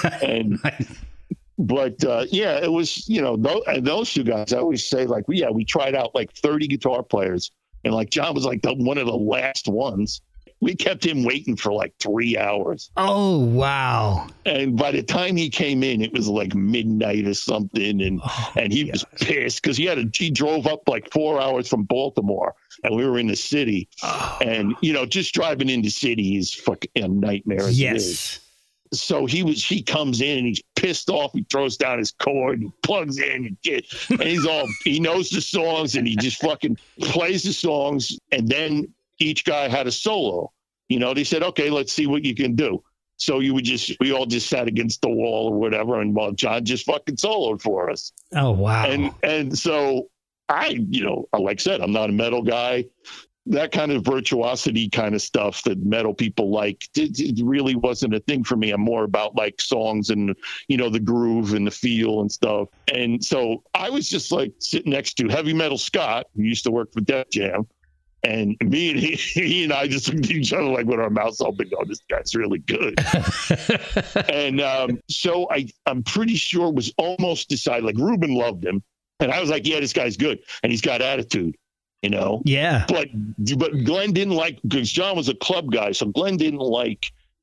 But it was, those two guys, I always say, like, we tried out like 30 guitar players. And like John was like one of the last ones. We kept him waiting for like 3 hours. Oh, wow. And by the time he came in, it was like midnight or something. And he was pissed because he drove up like 4 hours from Baltimore and we were in the city. Oh. And, just driving in the city is fucking a nightmare as it is. So he comes in and he's pissed off. He throws down his cord, he plugs in, and he knows the songs and he just fucking plays the songs. And then each guy had a solo. They said, okay, let's see what you can do. So we all just sat against the wall or whatever. And John just fucking soloed for us. Oh, wow. And so like I said, I'm not a metal guy. That kind of virtuosity kind of stuff that metal people like, it really wasn't a thing for me. I'm more about like songs and, the groove and the feel and stuff. And so I was just like sitting next to Heavy Metal Scott, who used to work for Def Jam. And me and he and I just looked at each other like with our mouths open, oh, this guy's really good. And so I'm pretty sure it was almost decided, like Rubin loved him. And I was like, yeah, this guy's good. And he's got attitude, Yeah. But Glenn didn't like, because John was a club guy. So Glenn didn't like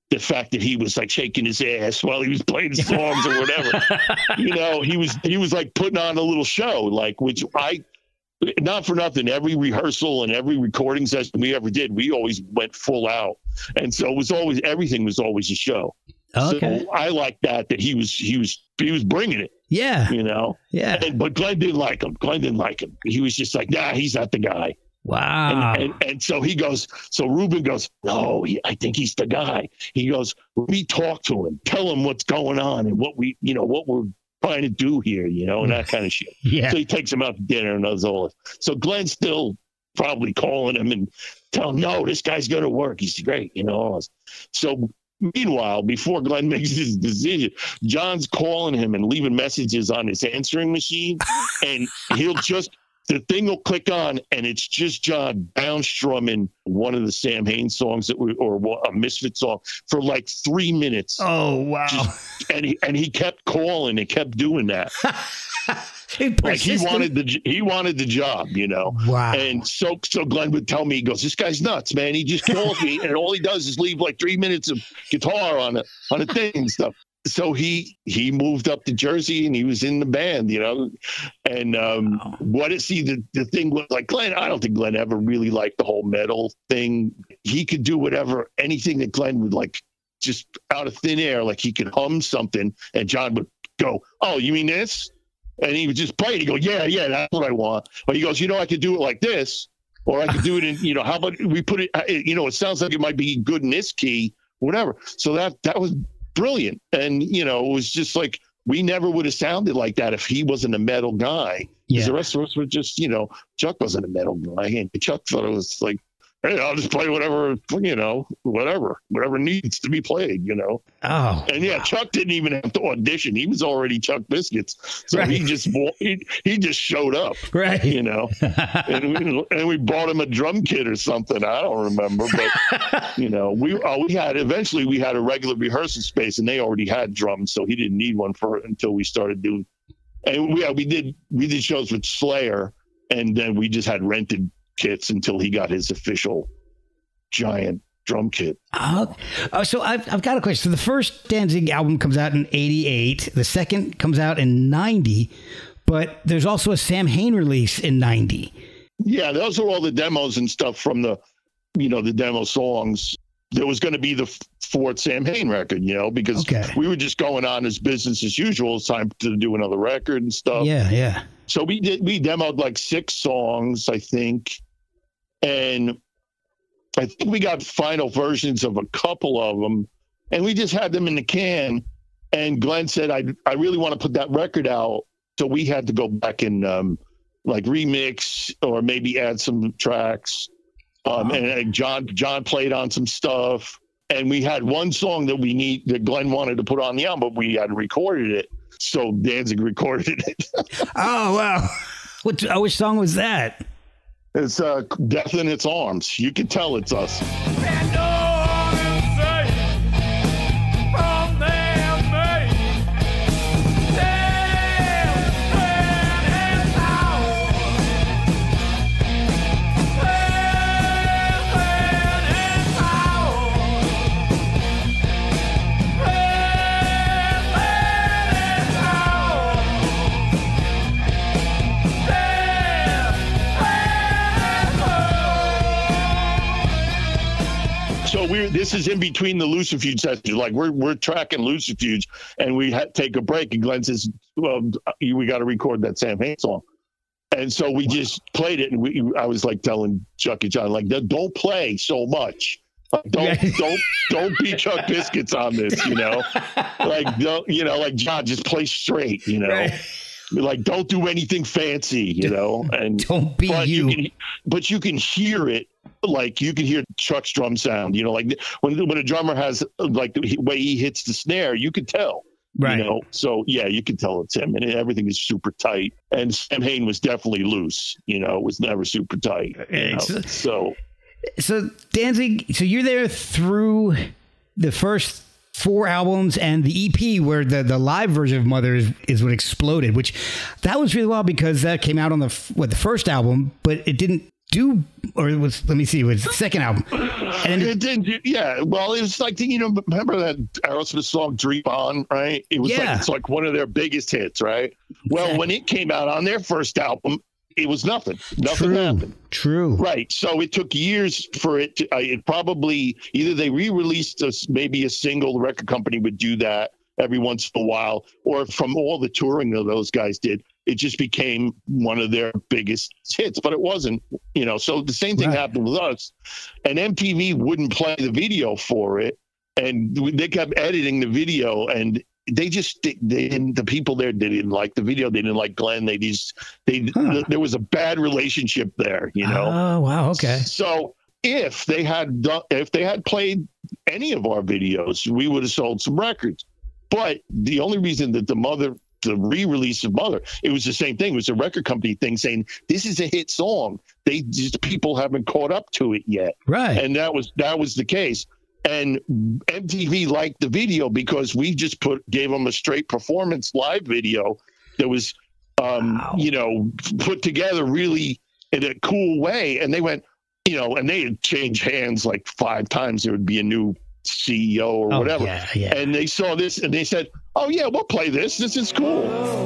the fact that he was like shaking his ass while he was playing the songs or whatever. You know, he was like putting on a little show, like, which not for nothing, every rehearsal and every recording session we ever did, we always went full out. And so everything was always a show. Okay. So I like that he was bringing it. Yeah. You know? Yeah. But Glenn didn't like him. He was just like, nah, he's not the guy. Wow. And so Rubin goes, no, I think he's the guy. He goes, let me talk to him, tell him what's going on and what we're trying to do here, you know, and that kind of shit. Yeah. So he takes him out to dinner and does all this. So Glenn's still probably calling him and telling him, no, this guy's going to work. He's great, you know. So meanwhile, before Glenn makes his decision, John's calling him and leaving messages on his answering machine, and the thing will click on, and it's just John downstrumming one of the Samhain songs or a Misfits song for like 3 minutes. Oh, wow. And he kept calling and kept doing that. Like he wanted the job, you know. Wow. And so Glenn would tell me, he goes, this guy's nuts, man. He just calls me, and all he does is leave like 3 minutes of guitar on a thing and stuff. So he moved up to Jersey, and he was in the band, you know. And the thing was like Glenn. I don't think Glenn ever really liked the whole metal thing. He could do anything that Glenn would like, just out of thin air. Like he could hum something, and John would go, "Oh, you mean this?" And he would just play it. He go, yeah, that's what I want. Or he goes, I could do it like this, or I could do it in, how about we put it, it sounds like it might be good in this key, whatever. So that was brilliant. And, it was just like, we never would have sounded like that if he wasn't a metal guy. Because the rest of us were just, Chuck wasn't a metal guy. And Chuck thought it was like, hey, I'll just play whatever, whatever needs to be played, Oh. And wow. Chuck didn't even have to audition. He was already Chuck Biscuits. So right. he just showed up. Right. And we bought him a drum kit or something. I don't remember, but we had a regular rehearsal space, and they already had drums, so he didn't need one until we started doing. And we did shows with Slayer, and then we just had rented kits until he got his official giant drum kit. So I've got a question. So the first Danzig album comes out in 88. The second comes out in 90, but there's also a Samhain release in 90. Yeah, those are all the demos and stuff from the demo songs. There was going to be the fourth Samhain record, because we were just going on as business as usual. It's time to do another record and stuff. Yeah. So we demoed like 6 songs, I think. And I think we got final versions of a couple of them, and we just had them in the can. And Glenn said, I really want to put that record out. So we had to go back and like remix or maybe add some tracks. And John played on some stuff. And we had one song that Glenn wanted to put on the album, but we had recorded it. So Danzig recorded it. Oh, wow. Which song was that? It's Death in Its Arms. You can tell it's us. So this is in between the Lucifuge sessions. Like we're tracking Lucifuge, and we had to take a break. And Glenn says, "Well, we got to record that Samhain song." And so we just played it. And I was like telling Chuck and John, like, don't play so much. Like, don't be Chuck Biscuits on this. Like like John, just play straight. Right. Like, don't do anything fancy. And don't be you. But you can hear it. Like you can hear Chuck's drum sound, like when a drummer has like the way he hits the snare, you can tell, right? So you can tell it's him, and everything is super tight. And Samhain was definitely loose, it was never super tight. So Danzig, so you're there through the first 4 albums and the EP where the live version of Mother is what exploded, which that was really wild because that came out on the first album, but it didn't or it was, let me see, it was the second album. And then yeah, well, it was like, remember that Aerosmith song Dream On, right? It was like, it's like one of their biggest hits, right? Well, when it came out on their first album, it was nothing happened. True. Right. So it took years for it to, it probably, either they re-released maybe a single, the record company would do that every once in a while, or from all the touring that those guys did, it just became one of their biggest hits, but it wasn't, so the same thing happened with us, and MTV wouldn't play the video for it. And they kept editing the video, and they didn't, the people there didn't like the video. They didn't like Glenn. There was a bad relationship there, Oh, wow. Okay. So if they had played any of our videos, we would have sold some records. But the only reason that the re-release of Mother, it was the same thing. It was a record company thing saying, this is a hit song. People haven't caught up to it yet. Right. And that was the case. And MTV liked the video because we just gave them a straight performance live video that was, put together really in a cool way. And they went, and they had changed hands like 5 times. There would be a new CEO or whatever. Yeah. And they saw this and they said, oh yeah, we'll play this. This is cool.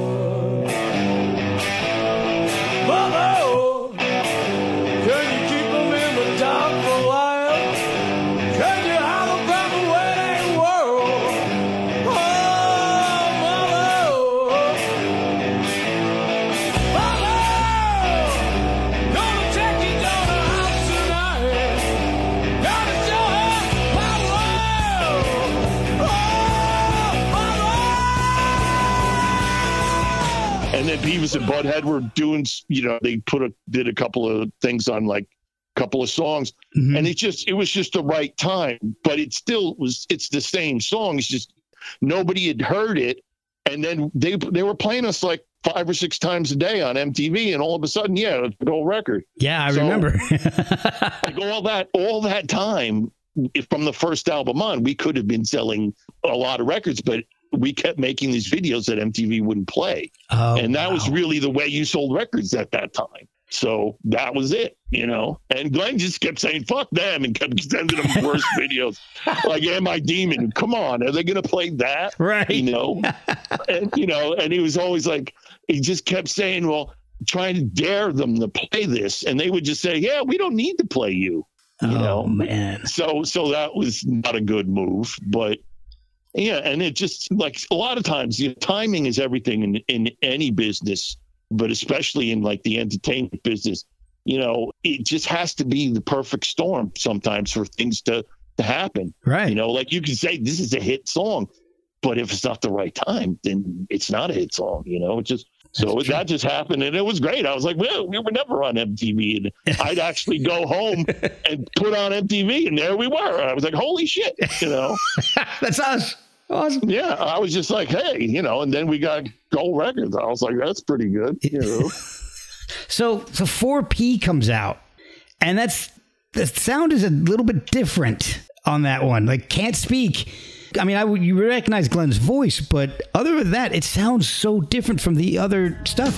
Mother, can you keep them in the dark for a while? Can you hide them from the wedding world? Oh, Mother, gonna take you down the house tonight. Gotta show her my world. Oh, Mother. And then Beavis and Butthead were doing, they did a couple of things on like a couple of songs, and it was just the right time. But it's the same song. It's just nobody had heard it, and then they were playing us like 5 or 6 times a day on MTV, and all of a sudden, it's a gold record. Yeah, I remember. Like all that time, from the first album on, we could have been selling a lot of records, but we kept making these videos that MTV wouldn't play. Oh, and that was really the way you sold records at that time. So that was it, and Glenn just kept saying, fuck them, and kept sending them worse videos. Like, Am I Demon? Come on. Are they going to play that? Right. And he was always like, he just kept saying, well, trying to dare them to play this. And they would just say, yeah, we don't need to play you, Oh, man. So that was not a good move, but yeah, and it just, like, a lot of times, timing is everything in any business, but especially in like the entertainment business. It just has to be the perfect storm sometimes for things to happen. Right. Like you can say this is a hit song, but if it's not the right time, then it's not a hit song. It just that just happened, and it was great. I was like, well, we were never on MTV, and I'd actually go home and put on MTV, and there we were. I was like, holy shit, That's us. Awesome. Yeah, I was just like, hey, and then we got gold records. I was like, that's pretty good. So 4P comes out, and the sound is a little bit different on that one. Like, Can't Speak. I mean, you recognize Glenn's voice, but other than that, it sounds so different from the other stuff.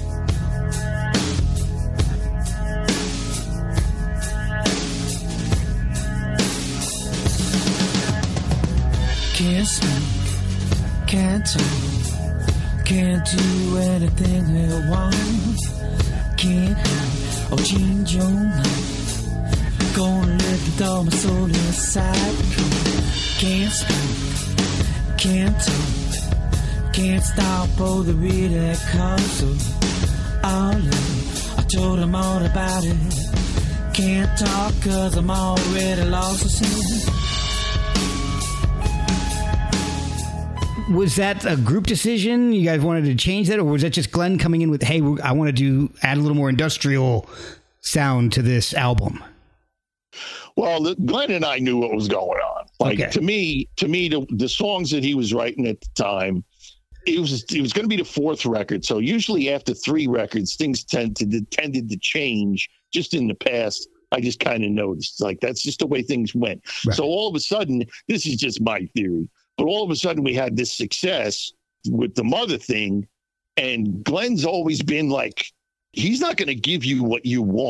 Can't speak, can't talk, can't do anything I want. Can't have or change your mind. Gonna let the door, my soul inside. Can't speak, can't talk, can't stop all the read that comes up. All of I told him all about it. Can't talk 'cause I'm already lost to sin. Was that a group decision? You guys wanted to change that, or was that just Glenn coming in with, hey, I want to add a little more industrial sound to this album? Well, Glenn and I knew what was going on. Like, to me, the songs that he was writing at the time, it was going to be the 4th record. So usually after 3 records, things tended to change. Just in the past, I just kind of noticed, like, that's just the way things went. Right. So all of a sudden, this is just my theory, but all of a sudden we had this success with the Mother thing, and Glenn's always been like, he's not going to give you what you want.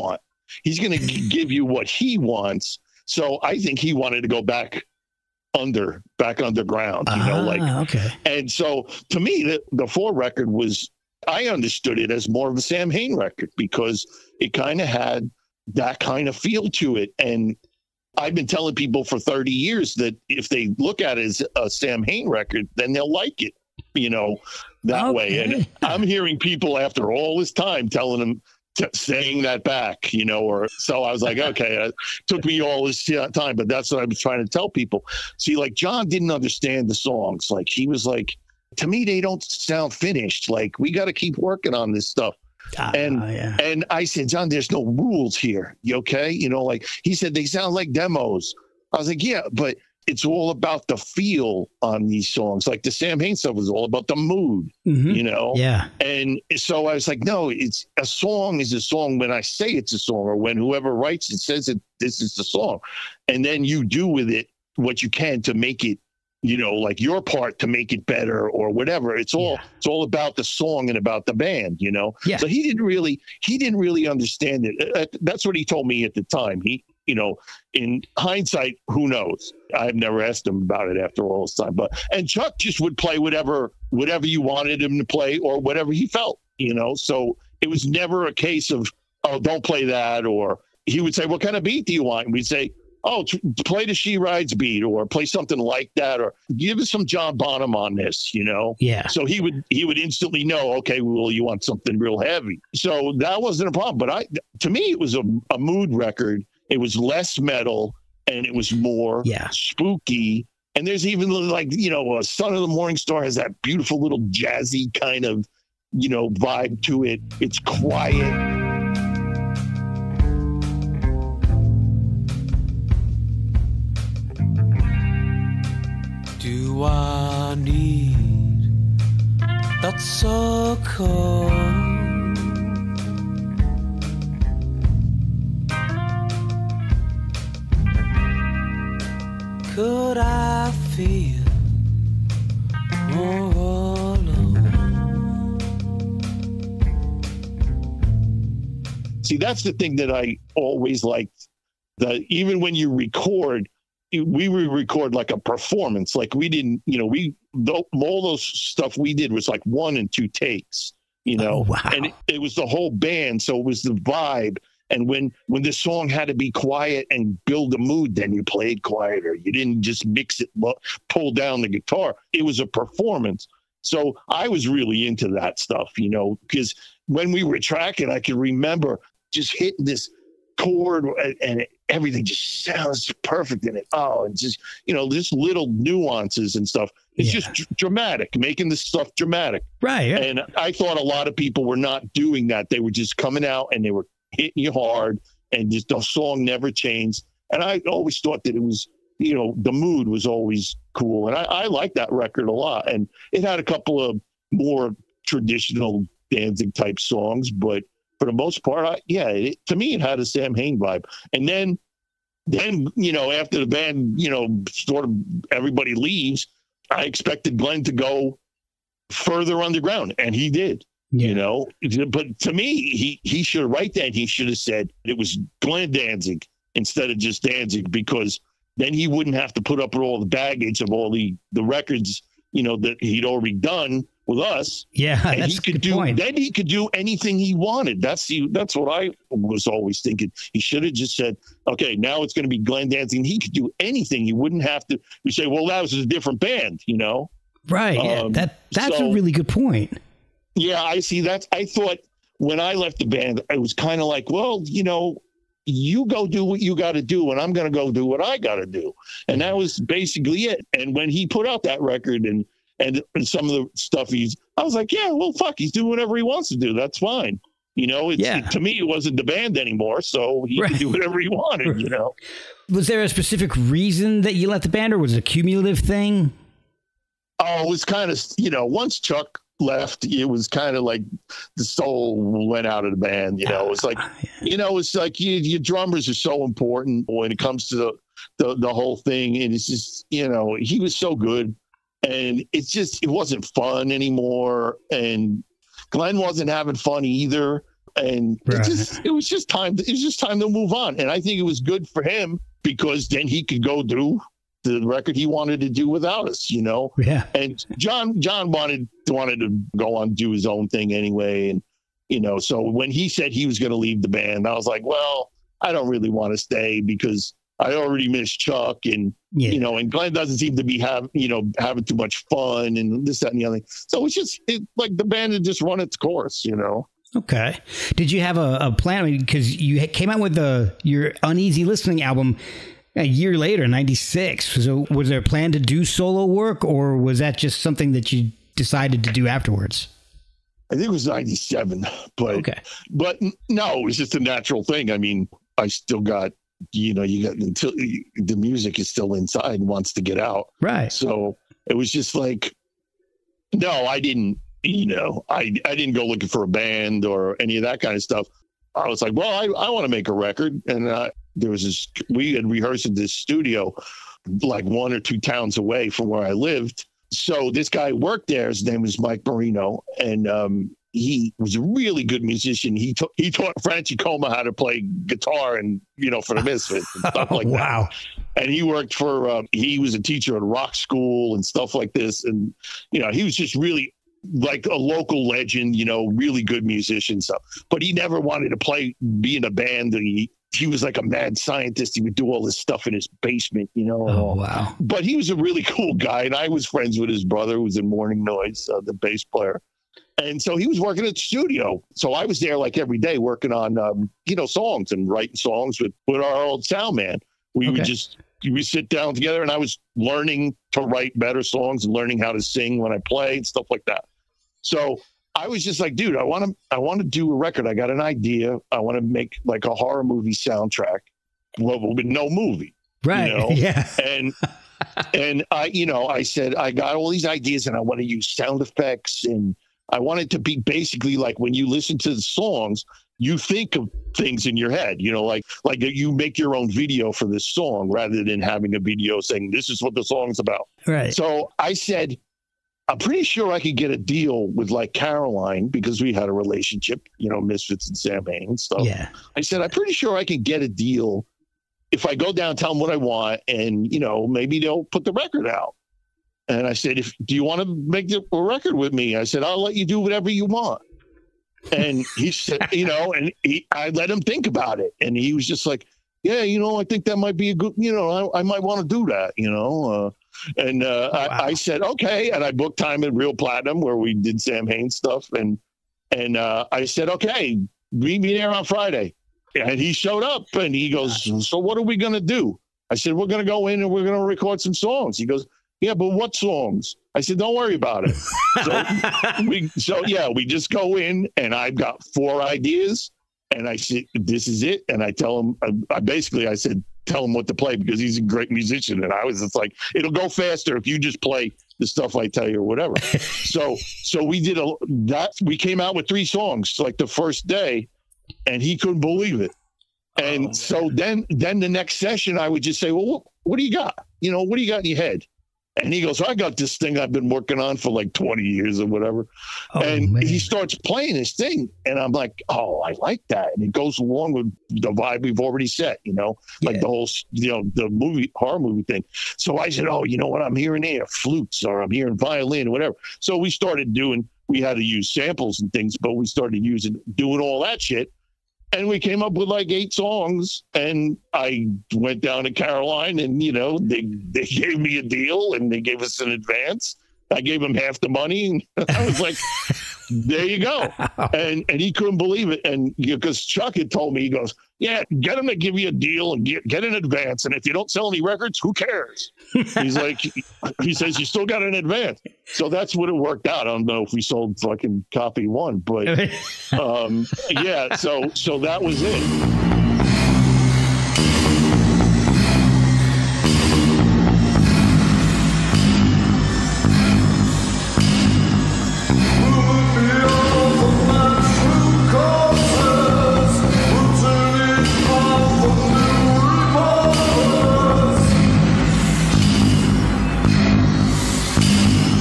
he's going to give you what he wants. So I think he wanted to go back underground, okay. And so to me, the 4 record I understood it as more of a Samhain record because it kind of had that kind of feel to it. And I've been telling people for 30 years that if they look at it as a Samhain record, then they'll like it, that way. And I'm hearing people after all this time telling them, saying that back, or so I was like, okay, it took me all this time, but that's what I was trying to tell people. See, like John didn't understand the songs. Like he was like, to me, they don't sound finished. Like we got to keep working on this stuff. And I said, John, there's no rules here. You okay? Like he said, they sound like demos. I was like, yeah, but it's all about the feel on these songs. Like the Samhain stuff was all about the mood, Yeah. And so I was like, no, it's a song is a song when I say it's a song, or when whoever writes it says it, this is the song. And then you do with it what you can to make it, like your part to make it better or whatever. It's all about the song and about the band, Yeah. So he didn't really understand it. That's what he told me at the time. In hindsight, who knows? I've never asked him about it after all this time. And Chuck just would play whatever you wanted him to play or whatever he felt, So it was never a case of, oh, don't play that. Or he would say, what kind of beat do you want? And we'd say, oh, play the She Rides beat or play something like that, or give us some John Bonham on this, Yeah. So he would instantly know, okay, well, you want something real heavy. So that wasn't a problem. But to me, it was a mood record. It was less metal and it was more spooky. And there's even like, Son of the Morning Star has that beautiful little jazzy kind of, vibe to it. It's quiet. Do I need that so cold? Could I feel more alone? See, that's the thing that I always liked. That even when you record, we would record like a performance. Like we didn't, all those stuff we did was like 1 and 2 takes, Oh, wow. And it was the whole band. So it was the vibe. And when the song had to be quiet and build a mood, then you played quieter. You didn't just mix it, pull down the guitar. It was a performance. So I was really into that stuff, because when we were tracking, I can remember just hitting this chord and everything just sounds perfect in it. Oh, and just, just little nuances and stuff. It's just dramatic, making this stuff dramatic. Right. And I thought a lot of people were not doing that. They were just coming out and they were hitting you hard, and just the song never changed. And I always thought that it was, the mood was always cool. And I liked that record a lot. And it had a couple of more traditional Danzig type songs, but for the most part, to me, it had a Samhain vibe. And then, after the band, sort of everybody leaves, I expected Glenn to go further underground, and he did. But to me, he should have right then. He should have said it was Glenn Danzig instead of just Danzig, because then he wouldn't have to put up with all the baggage of all the records, that he'd already done with us. Yeah, and that's a good point. Then he could do anything he wanted. That's what I was always thinking. He should have just said, okay, now it's going to be Glenn Danzig, and he could do anything. He wouldn't have to. We say, well, that was a different band, Right. Yeah, that's a really good point. Yeah, I see that. I thought when I left the band, I was kind of like, well, you go do what you got to do, and I'm going to go do what I got to do. And that was basically it. And when he put out that record and some of the stuff I was like, yeah, well, fuck, he's doing whatever he wants to do. That's fine. To me, it wasn't the band anymore, so he could do whatever he wanted, Was there a specific reason that you left the band, or was it a cumulative thing? Oh, it was kind of, once Chuck left, it was kind of like the soul went out of the band. It was like, it's like your drummers are so important when it comes to the whole thing. And it's just, he was so good, and it wasn't fun anymore. And Glenn wasn't having fun either. and it was just time to move on. And I think it was good for him because then he could go do the record he wanted to do without us, you know? Yeah. And John wanted to go on and do his own thing anyway. And, you know, so when he said he was going to leave the band, I was like, well, I don't really want to stay because I already miss Chuck and, you know, and Glenn doesn't seem to be having too much fun and this, that, and the other thing. So it's just like the band had just run its course, you know? Okay. Did you have a plan? Because you came out with your Uneasy Listening album a year later, 96. So was there a plan to do solo work, or was that just something that you decided to do afterwards? I think it was 97, but no, it was just a natural thing. I mean, I still got, you know, until the music is still inside and wants to get out. Right. So it was just like, no, I didn't, you know, I didn't go looking for a band or any of that kind of stuff. I was like, well, I want to make a record. And there was we had rehearsed at this studio like 1 or 2 towns away from where I lived. So this guy worked there. His name was Mike Marino. And he was a really good musician. He taught Francie Coma how to play guitar and, you know, for the Misfits and stuff like that. Wow. And he worked for, he was a teacher at rock school and stuff like this. And, you know, he was just really like a local legend, you know, really good musician. So, but he never wanted to be in a band. He was like a mad scientist. He would do all this stuff in his basement, you know. Oh, wow. But he was a really cool guy. And I was friends with his brother, who was in Morning Noise, the bass player. And so he was working at the studio. So I was there like every day working on, you know, songs and writing songs with our old sound man. We sit down together and I was learning to write better songs and learning how to sing when I play and stuff like that. So I was just like, dude, I want to do a record. I got an idea. I want to make like a horror movie soundtrack with no movie. Right. You know? Yeah. And I said, I got all these ideas and I want to use sound effects and I want it to be basically like when you listen to the songs, you think of things in your head, you know, like you make your own video for this song rather than having a video saying this is what the song's about. Right. So I said, I'm pretty sure I could get a deal with like Caroline because we had a relationship, you know, Misfits and Samhain and stuff. Yeah. I said, I'm pretty sure I can get a deal if I go down, tell them what I want, and, you know, maybe they'll put the record out. And I said, do you want to make a record with me? I said, I'll let you do whatever you want. And he said, you know, and I let him think about it. And he was just like, yeah, you know, I think that might be a good, you know, I might want to do that, you know. Wow. I said, okay. And I booked time at Real Platinum where we did Samhain stuff. And I said, okay, meet me there on Friday. And he showed up and he goes, so what are we going to do? I said, we're going to go in and we're going to record some songs. He goes, yeah, but what songs? I said, don't worry about it. We just go in and I've got 4 ideas and I said, this is it. And I tell him, I said, tell him what to play because he's a great musician. And I was just like, it'll go faster if you just play the stuff I tell you or whatever. so we did we came out with 3 songs like the first day and he couldn't believe it. And so then the next session I would just say, well, what do you got? You know, what do you got in your head? And he goes, I got this thing I've been working on for like 20 years or whatever. He starts playing his thing. And I'm like, oh, I like that. And it goes along with the vibe we've already set, you know, like the whole, you know, the horror movie thing. So I said, oh, you know what? I'm hearing there flutes or I'm hearing violin or whatever. So we had to use samples and things, but we started doing all that shit. And we came up with like 8 songs and I went down to Caroline and, you know, they gave me a deal and they gave us an advance. I gave them half the money. And I was like, there you go. And he couldn't believe it. And because Chuck had told me, he goes, yeah, get them to give you a deal and get an advance. And if you don't sell any records, who cares? He's like, he says, you still got an advance. So that's what it worked out. I don't know if we sold fucking copy 1, but yeah, so that was it.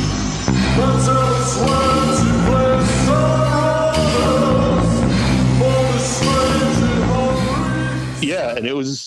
But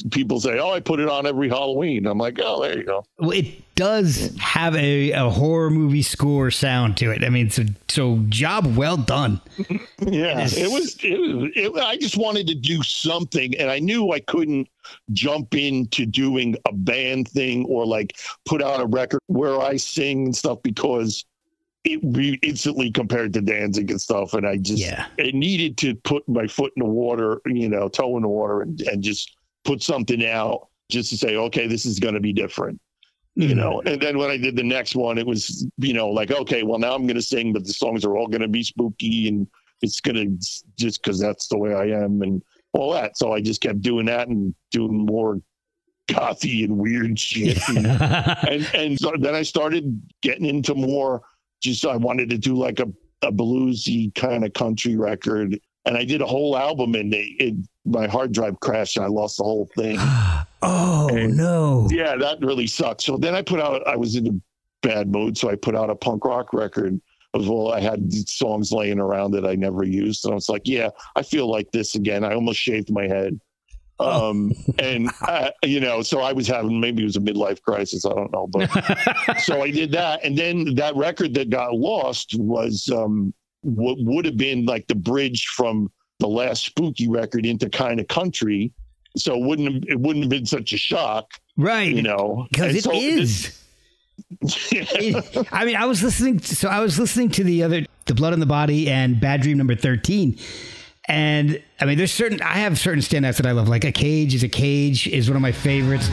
people say, "Oh, I put it on every Halloween." I'm like, "Oh, there you go." Well, it does have a horror movie score sound to it. I mean, so job well done. Yeah, it was. I just wanted to do something, and I knew I couldn't jump into doing a band thing or like put out a record where I sing and stuff, because it instantly compared to Danzig and stuff, and I just it needed to put my foot in the water, toe in the water, and just put something out just to say, okay, this is going to be different. And then when I did the next one, it was, like, okay, well, now I'm going to sing, but the songs are all going to be spooky, and it's going to, just because that's the way I am and all that. So I just kept doing that and doing more gothy and weird shit. And so then I started getting into more, I wanted to do like a bluesy kind of country record. And I did a whole album, and my hard drive crashed and I lost the whole thing. No. Yeah, that really sucked. So then I was in a bad mood, so I put out a punk rock record. I had songs laying around that I never used. And I was like, yeah, I feel like this again. I almost shaved my head. And, so I was having, maybe it was a midlife crisis. I don't know. But so I did that. And then that record that got lost was what would have been like the bridge from the last spooky record into kind of country. So it wouldn't have been such a shock. Right. Because it is. I mean, I was listening to the Blood on the Body and Bad Dream number 13. And I mean, I have certain standouts that I love. Like A Cage is one of my favorites.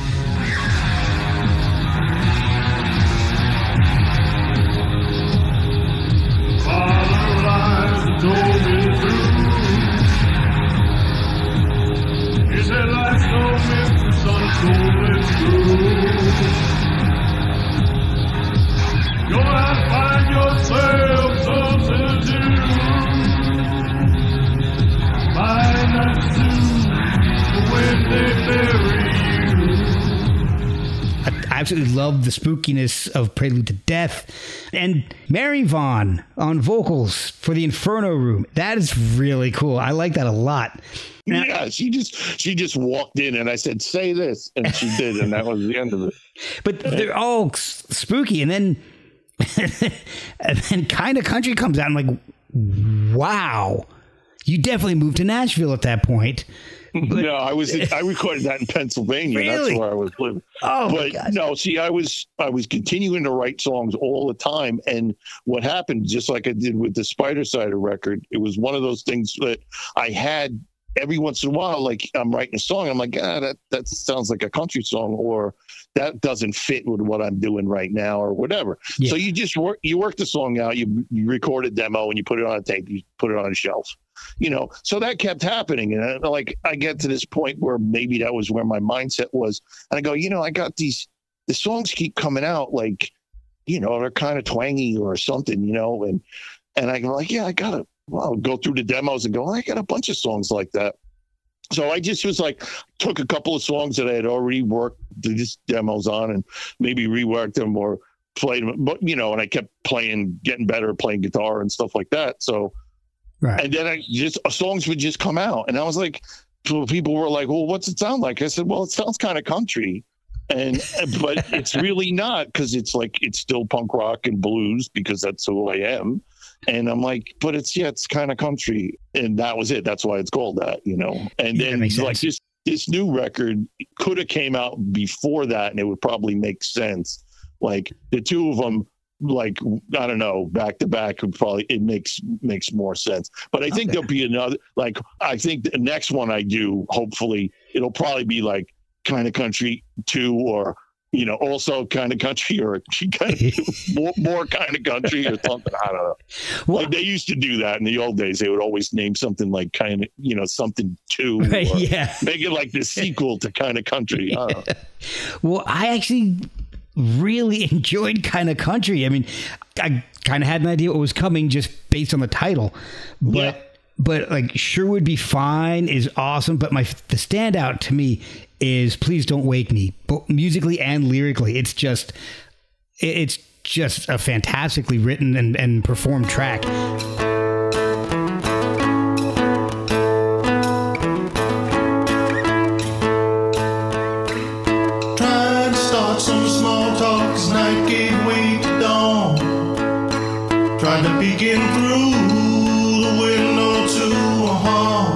Go out, find yourself something to do. Find that soon when they bury you. I absolutely love the spookiness of Prelude to Death. And Mary Vaughn on vocals for the Inferno Room. That is really cool. I like that a lot. Now, yeah, she just walked in and I said, say this. And she did. And that was the end of it. But they're all spooky. And then Kind of Country comes out. I'm like, wow, you definitely moved to Nashville at that point. No, I recorded that in Pennsylvania. Really? That's where I was living. Oh, but no, see, I was continuing to write songs all the time. And what happened, just like I did with the Spider Cider record, it was one of those things that I had every once in a while. Like, I'm writing a song, I'm like, that sounds like a country song, or that doesn't fit with what I'm doing right now, or whatever. Yeah. So you just work the song out, you record a demo, and you put it on a tape, you put it on a shelf. So that kept happening. And I get to this point where maybe that was where my mindset was. And I go, I got the songs keep coming out, like, they're kind of twangy or something, and I go like, yeah, I gotta go through the demos and go, I got a bunch of songs like that. So I just was like, took a couple of songs that I had already worked these demos on and maybe reworked them or played them, but, and I kept getting better, playing guitar and stuff like that. So, right. And then songs would just come out. And I was like, people were like, well, what's it sound like? I said, well, it sounds kind of country. But it's really not, because it's still punk rock and blues, because that's who I am. And I'm like, but it's kind of country. And that was it. That's why it's called that, And then like this new record could have came out before that, and it would probably make sense. Like the two of them, like, I don't know, back to back would probably, it makes more sense. But I think there'll be another, like, I think the next one I do, hopefully it'll probably be like Kind of Country 2, or also Kind of Country, or kind of more Kind of Country or something. I don't know. Well, like they used to do that in the old days. They would always name something like kind of, something 2, or make it like the sequel to Kind of Country. I don't know. Well, I actually really enjoyed Kind of Country. I mean, I kind of had an idea what was coming just based on the title, but like Sure Would Be Fine is awesome. But the standout to me is Please Don't Wake Me, both musically and lyrically. It's just a fantastically written and performed track. Talk some small talk as night gave way to dawn. Trying to peek in through the window to a hall.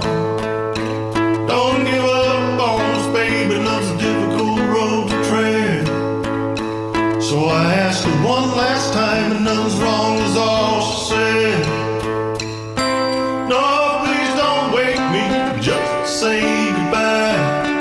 Don't give up on us, baby, love's a difficult road to tread. So I asked her one last time, and nothing's wrong is all she said. No, please don't wake me, just say goodbye.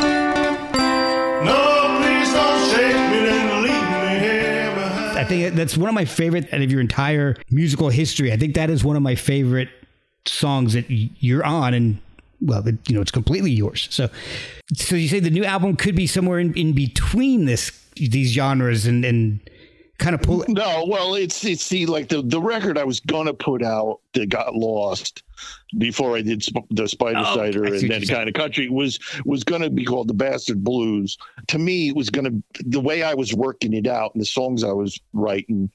No, please don't shake me, then leave me here behind. I think that's one of my favorite out of your entire musical history. I think that is one of my favorite songs that you're on, and well, it's completely yours. So you say the new album could be somewhere in between these genres and kind of pull it. No, well, it's like the record I was gonna put out that got lost before I did the Spider Cider and then Kind of Country was gonna be called The Bastard Blues. To me, it was the way I was working it out and the songs I was writing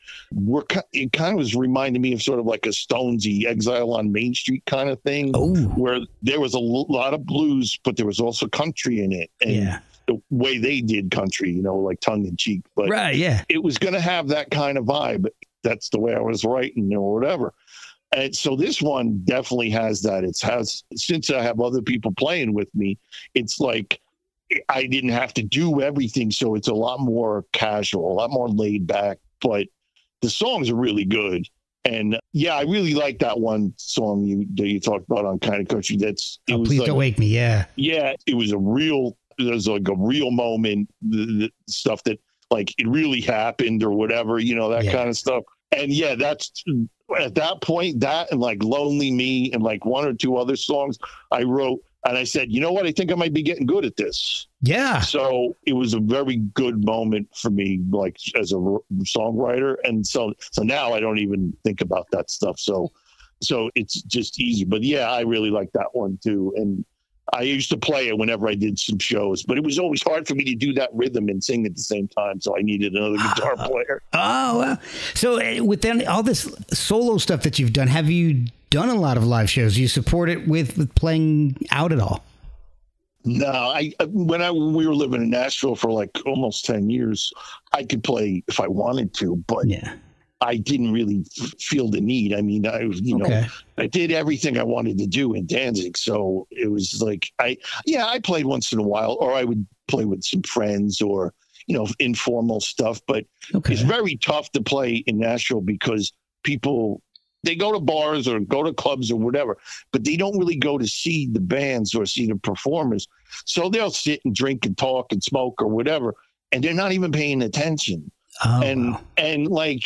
it kind of was reminding me of sort of like a Stonesy Exile on Main Street kind of thing, where there was a lot of blues, but there was also country in it. And the way they did country, like tongue in cheek, but it was going to have that kind of vibe. That's the way I was writing or whatever. And so this one definitely has that. Since I have other people playing with me, it's like I didn't have to do everything. So it's a lot more casual, a lot more laid back, but the songs are really good. And I really like that one song that you talked about on Kind of Country. Please Don't Wake Me. Yeah. Yeah. It was like a real moment, the stuff that like it really happened or whatever, that kind of stuff. And that's at that point, that and like Lonely Me and like one or two other songs I wrote. And I said, you know what? I think I might be getting good at this. Yeah. So it was a very good moment for me, like as a songwriter. And so now I don't even think about that stuff. So it's just easy. But I really like that one too. And I used to play it whenever I did some shows, but it was always hard for me to do that rhythm and sing at the same time. So I needed another guitar player. Oh, well. So with all this solo stuff that you've done, have you done a lot of live shows? Do you support it with playing out at all? No, when we were living in Nashville for like almost 10 years, I could play if I wanted to, but I didn't really feel the need. I mean, I did everything I wanted to do in Danzig. So it was like, I played once in a while, or I would play with some friends or, informal stuff, but it's very tough to play in Nashville because people, they go to bars or go to clubs or whatever, but they don't really go to see the bands or see the performers. So they'll sit and drink and talk and smoke or whatever, and they're not even paying attention. And like,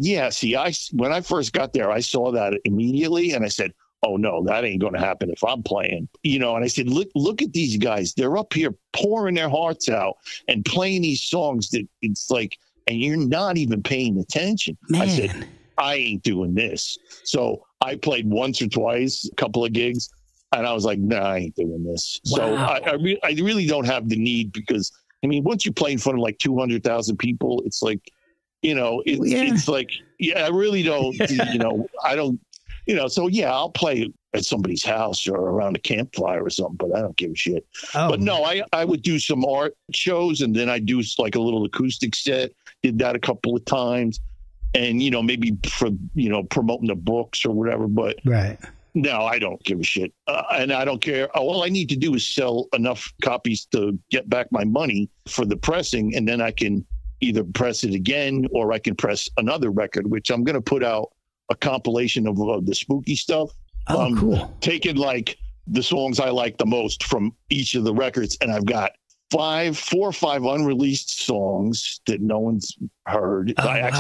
when I first got there, I saw that immediately and I said, oh no, that ain't going to happen if I'm playing, and I said, look at these guys. They're up here pouring their hearts out and playing these songs that it's like, and you're not even paying attention. Man. I said, I ain't doing this. So I played once or twice, a couple of gigs, and I was like, nah, I ain't doing this. Wow. So I really don't have the need because, I mean, once you play in front of like 200,000 people, it's like, it's like, I really don't, I don't, so I'll play at somebody's house or around a campfire or something, but I don't give a shit. But no, I would do some art shows and then I do like a little acoustic set, did that a couple of times. And, maybe for, promoting the books or whatever, but no, I don't give a shit. And I don't care. All I need to do is sell enough copies to get back my money for the pressing. And then I can either press it again or I can press another record, which I'm going to put out a compilation of the spooky stuff. Cool. Taking like the songs I like the most from each of the records. And I've got 4 or 5 unreleased songs that no one's heard.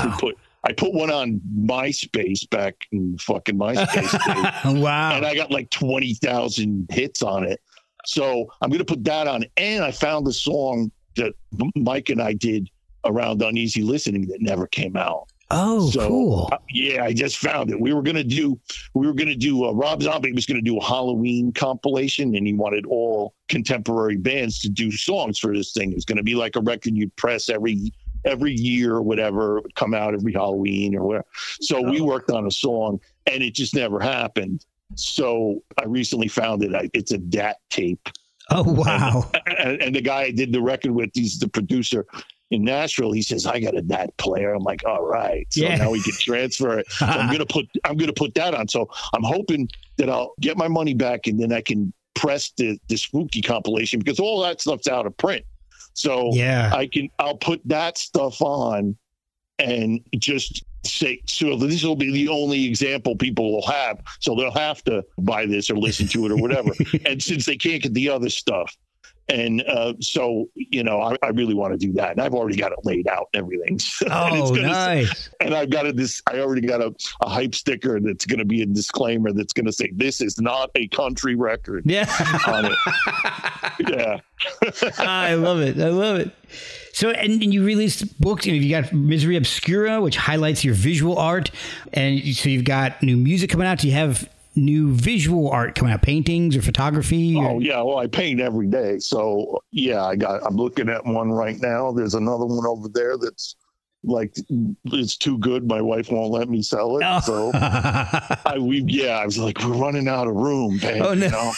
I put one on MySpace back in fucking MySpace days. Wow. And I got like 20,000 hits on it. So I'm going to put that on. And I found a song that Mike and I did around Uneasy Listening that never came out. Oh, so, cool. I just found it. We were going to do Rob Zombie was going to do a Halloween compilation and he wanted all contemporary bands to do songs for this thing. It was going to be like a record you'd press every year or whatever. It would come out every Halloween or whatever. So we worked on a song and it just never happened. So I recently found it. It's a DAT tape. Oh, wow. And the guy I did the record with, he's the producer. in Nashville. He says, I got a DAT player. I'm like, all right. So now we can transfer it. So I'm gonna put that on. So I'm hoping that I'll get my money back, and then I can press the spooky compilation, because all that stuff's out of print. So I'll put that stuff on and just say, so this will be the only example people will have. So they'll have to buy this or listen to it or whatever. And since they can't get the other stuff. And so, I really want to do that. And I've already got it laid out and everything. Oh, nice. And I already got a hype sticker that's going to be a disclaimer that's going to say, this is not a country record on it. Yeah. I love it. So, and you released books, you got Misery Obscura, which highlights your visual art. And so you've got new music coming out. Do you have new visual art coming out, paintings or photography? Oh, yeah. Well, I paint every day. So, yeah, I'm looking at one right now. There's another one over there that's like, it's too good. My wife won't let me sell it. Oh. So, I was like, we're running out of room, babe. Oh, no.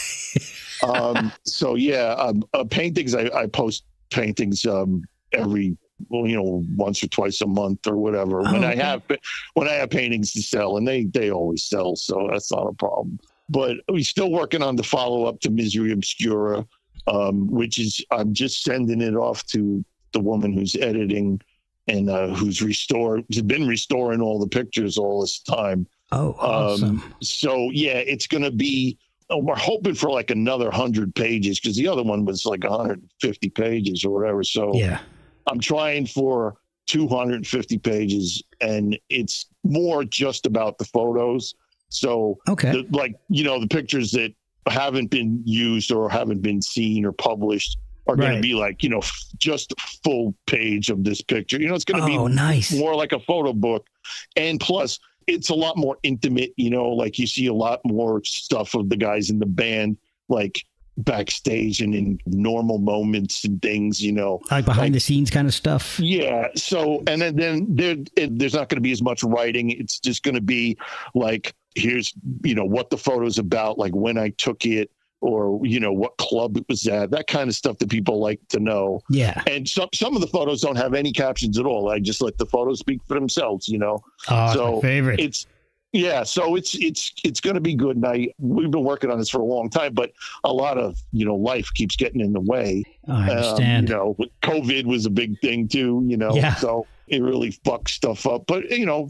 So, yeah, paintings, I post paintings every once or twice a month or whatever. When I have paintings to sell, and they always sell, so that's not a problem. But we're still working on the follow up to Misery Obscura, which is, I'm just sending it off to the woman who's editing and who's been restoring all the pictures all this time. Oh, awesome. So yeah, it's going to be. We're hoping for like another 100 pages, because the other one was like 150 pages or whatever. So yeah. I'm trying for 250 pages, and it's more just about the photos. So, the pictures that haven't been used or haven't been seen or published are going to be like, just a full page of this picture. It's going to be nice. More like a photo book. And plus, it's a lot more intimate, like you see a lot more stuff of the guys in the band, like backstage and in normal moments and things, like behind the scenes kind of stuff. Yeah. So, and then there's not going to be as much writing. It's just going to be like, here's, what the photo's about, like when I took it, or, what club it was at, that kind of stuff that people like to know. Yeah. And some of the photos don't have any captions at all. I just let the photos speak for themselves, Oh, so my favorite. So it's going to be good. And we've been working on this for a long time, but a lot of, life keeps getting in the way. I understand. COVID was a big thing too, so it really fucks stuff up. But,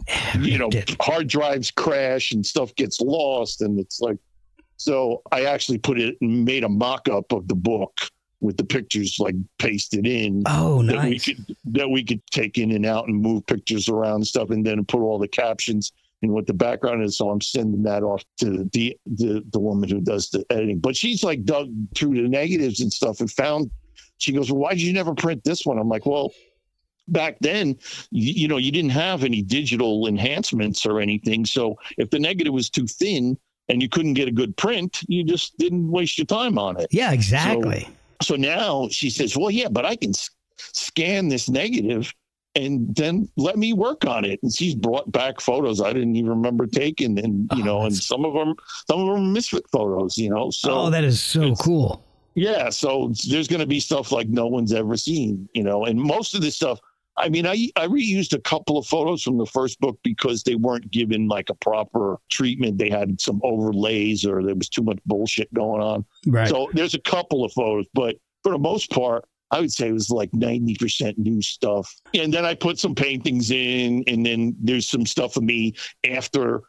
hard drives crash and stuff gets lost, and it's like, so I actually made a mock-up of the book with the pictures like pasted in. Oh, nice. That we could take in and out and move pictures around and stuff, and then put all the captions and what the background is. So I'm sending that off to the woman who does the editing. But she's like dug through the negatives and stuff and she goes, well, why did you never print this one? I'm like, well, back then, you didn't have any digital enhancements or anything. So if the negative was too thin and you couldn't get a good print, you just didn't waste your time on it. Yeah, exactly. So now she says, well, yeah, but I can scan this negative and then let me work on it. And she's brought back photos I didn't even remember taking. And, and some of them are Misfit photos, so. That is so cool. Yeah. So there's going to be stuff like no one's ever seen, and most of this stuff, I mean, I reused a couple of photos from the first book because they weren't given like a proper treatment. They had some overlays, or there was too much bullshit going on. Right. So there's a couple of photos, but for the most part, I would say it was like 90% new stuff. And then I put some paintings in, and then there's some stuff of me after,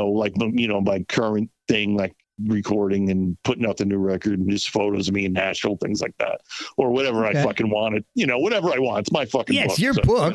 my current thing, like recording and putting out the new record, and just photos of me in Nashville, things like that, or whatever I fucking wanted, whatever I want. It's my fucking book. It's your book.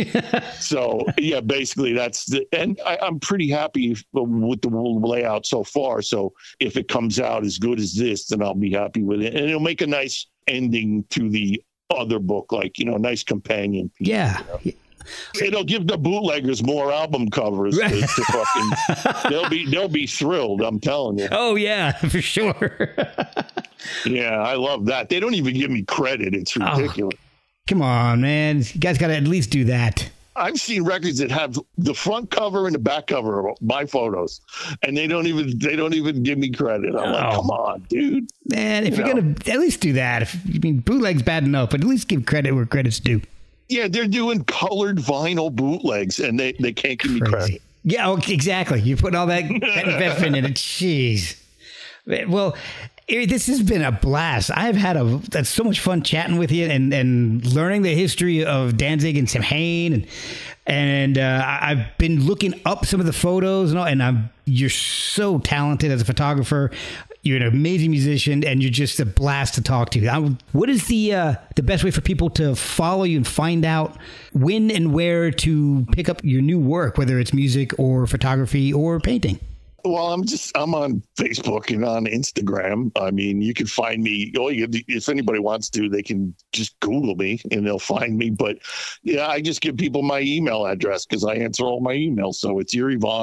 So yeah, basically and I'm pretty happy with the layout so far. So if it comes out as good as this, then I'll be happy with it, and it'll make a nice ending to the other book, like, a nice companion piece. Yeah. It'll give the bootleggers more album covers. To fucking, they'll be thrilled. I'm telling you. Oh yeah, for sure. Yeah, I love that. They don't even give me credit. It's ridiculous. Come on, man. You guys got to at least do that. I've seen records that have the front cover and the back cover of my photos, and they don't even give me credit. I'm like, come on, dude. Man, if you're gonna at least do that. Bootleg's bad enough, but at least give credit where credit's due. Yeah, they're doing colored vinyl bootlegs, and they can't give me credit. Yeah, exactly. You put all that investment in it. Jeez. Well, Eerie, this has been a blast. I've had that's so much fun chatting with you and learning the history of Danzig and Samhain, and I've been looking up some of the photos and you're so talented as a photographer. You're an amazing musician, and you're just a blast to talk to. What is the best way for people to follow you and find out when and where to pick up your new work, whether it's music or photography or painting? Well, I'm on Facebook and on Instagram. I mean, you can find me. If anybody wants to, they can just Google me and they'll find me. But yeah, I just give people my email address because I answer all my emails. So it's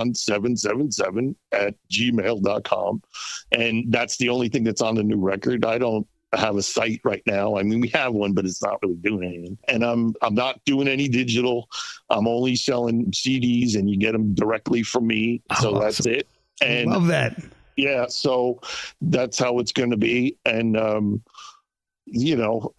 EerieVon777@gmail.com. And that's the only thing that's on the new record. I don't have a site right now. I mean, we have one, but it's not really doing anything. And I'm not doing any digital. I'm only selling CDs, and you get them directly from me. So awesome. That's it. And love that. Yeah, so that's how it's going to be. And we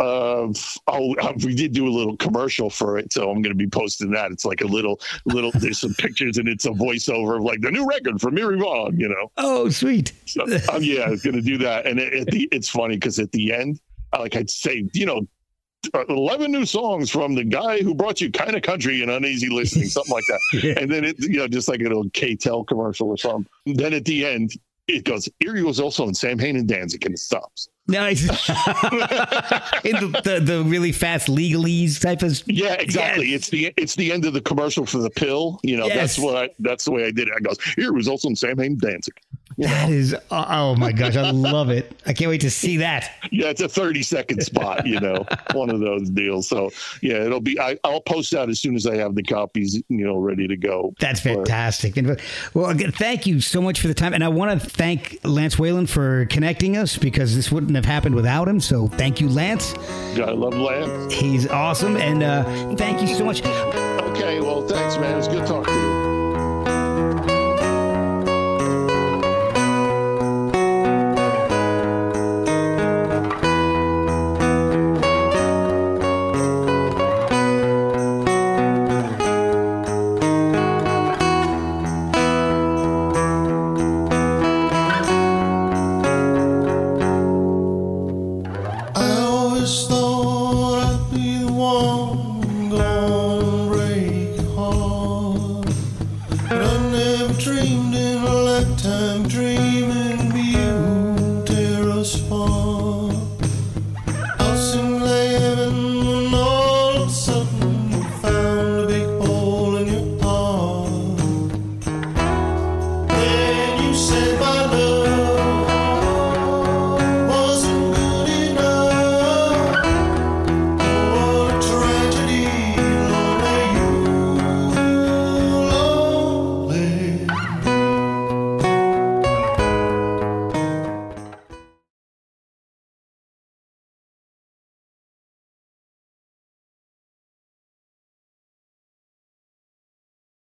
did do a little commercial for it, so I'm going to be posting that. It's like a little. There's some pictures, and it's a voiceover of like the new record from Eerie Von. Oh, sweet. So, yeah, I was going to do that, and it's funny because at the end, I'd say, 11 new songs from the guy who brought you Kind of Country and Uneasy Listening, something like that. Yeah. And then just like a little K-Tel commercial or something. Then at the end, it goes, Eerie was also in Samhain and Danzig, and it stops. Nice. In the really fast legalese type of. Yeah, exactly. Yes. It's the end of the commercial for the pill. Yes. That's the way I did it. I goes, Eerie was also in Samhain and Danzig. That is, oh my gosh, I love it. I can't wait to see that. Yeah, it's a 30-second spot, one of those deals. So yeah, it'll be, I'll post that as soon as I have the copies, ready to go. That's fantastic. Well, again, thank you so much for the time. And I want to thank Lance Whalen for connecting us, because this wouldn't have happened without him. So thank you, Lance. Yeah, I love Lance. He's awesome. And thank you so much. Okay, well, thanks, man. It was good talking to you.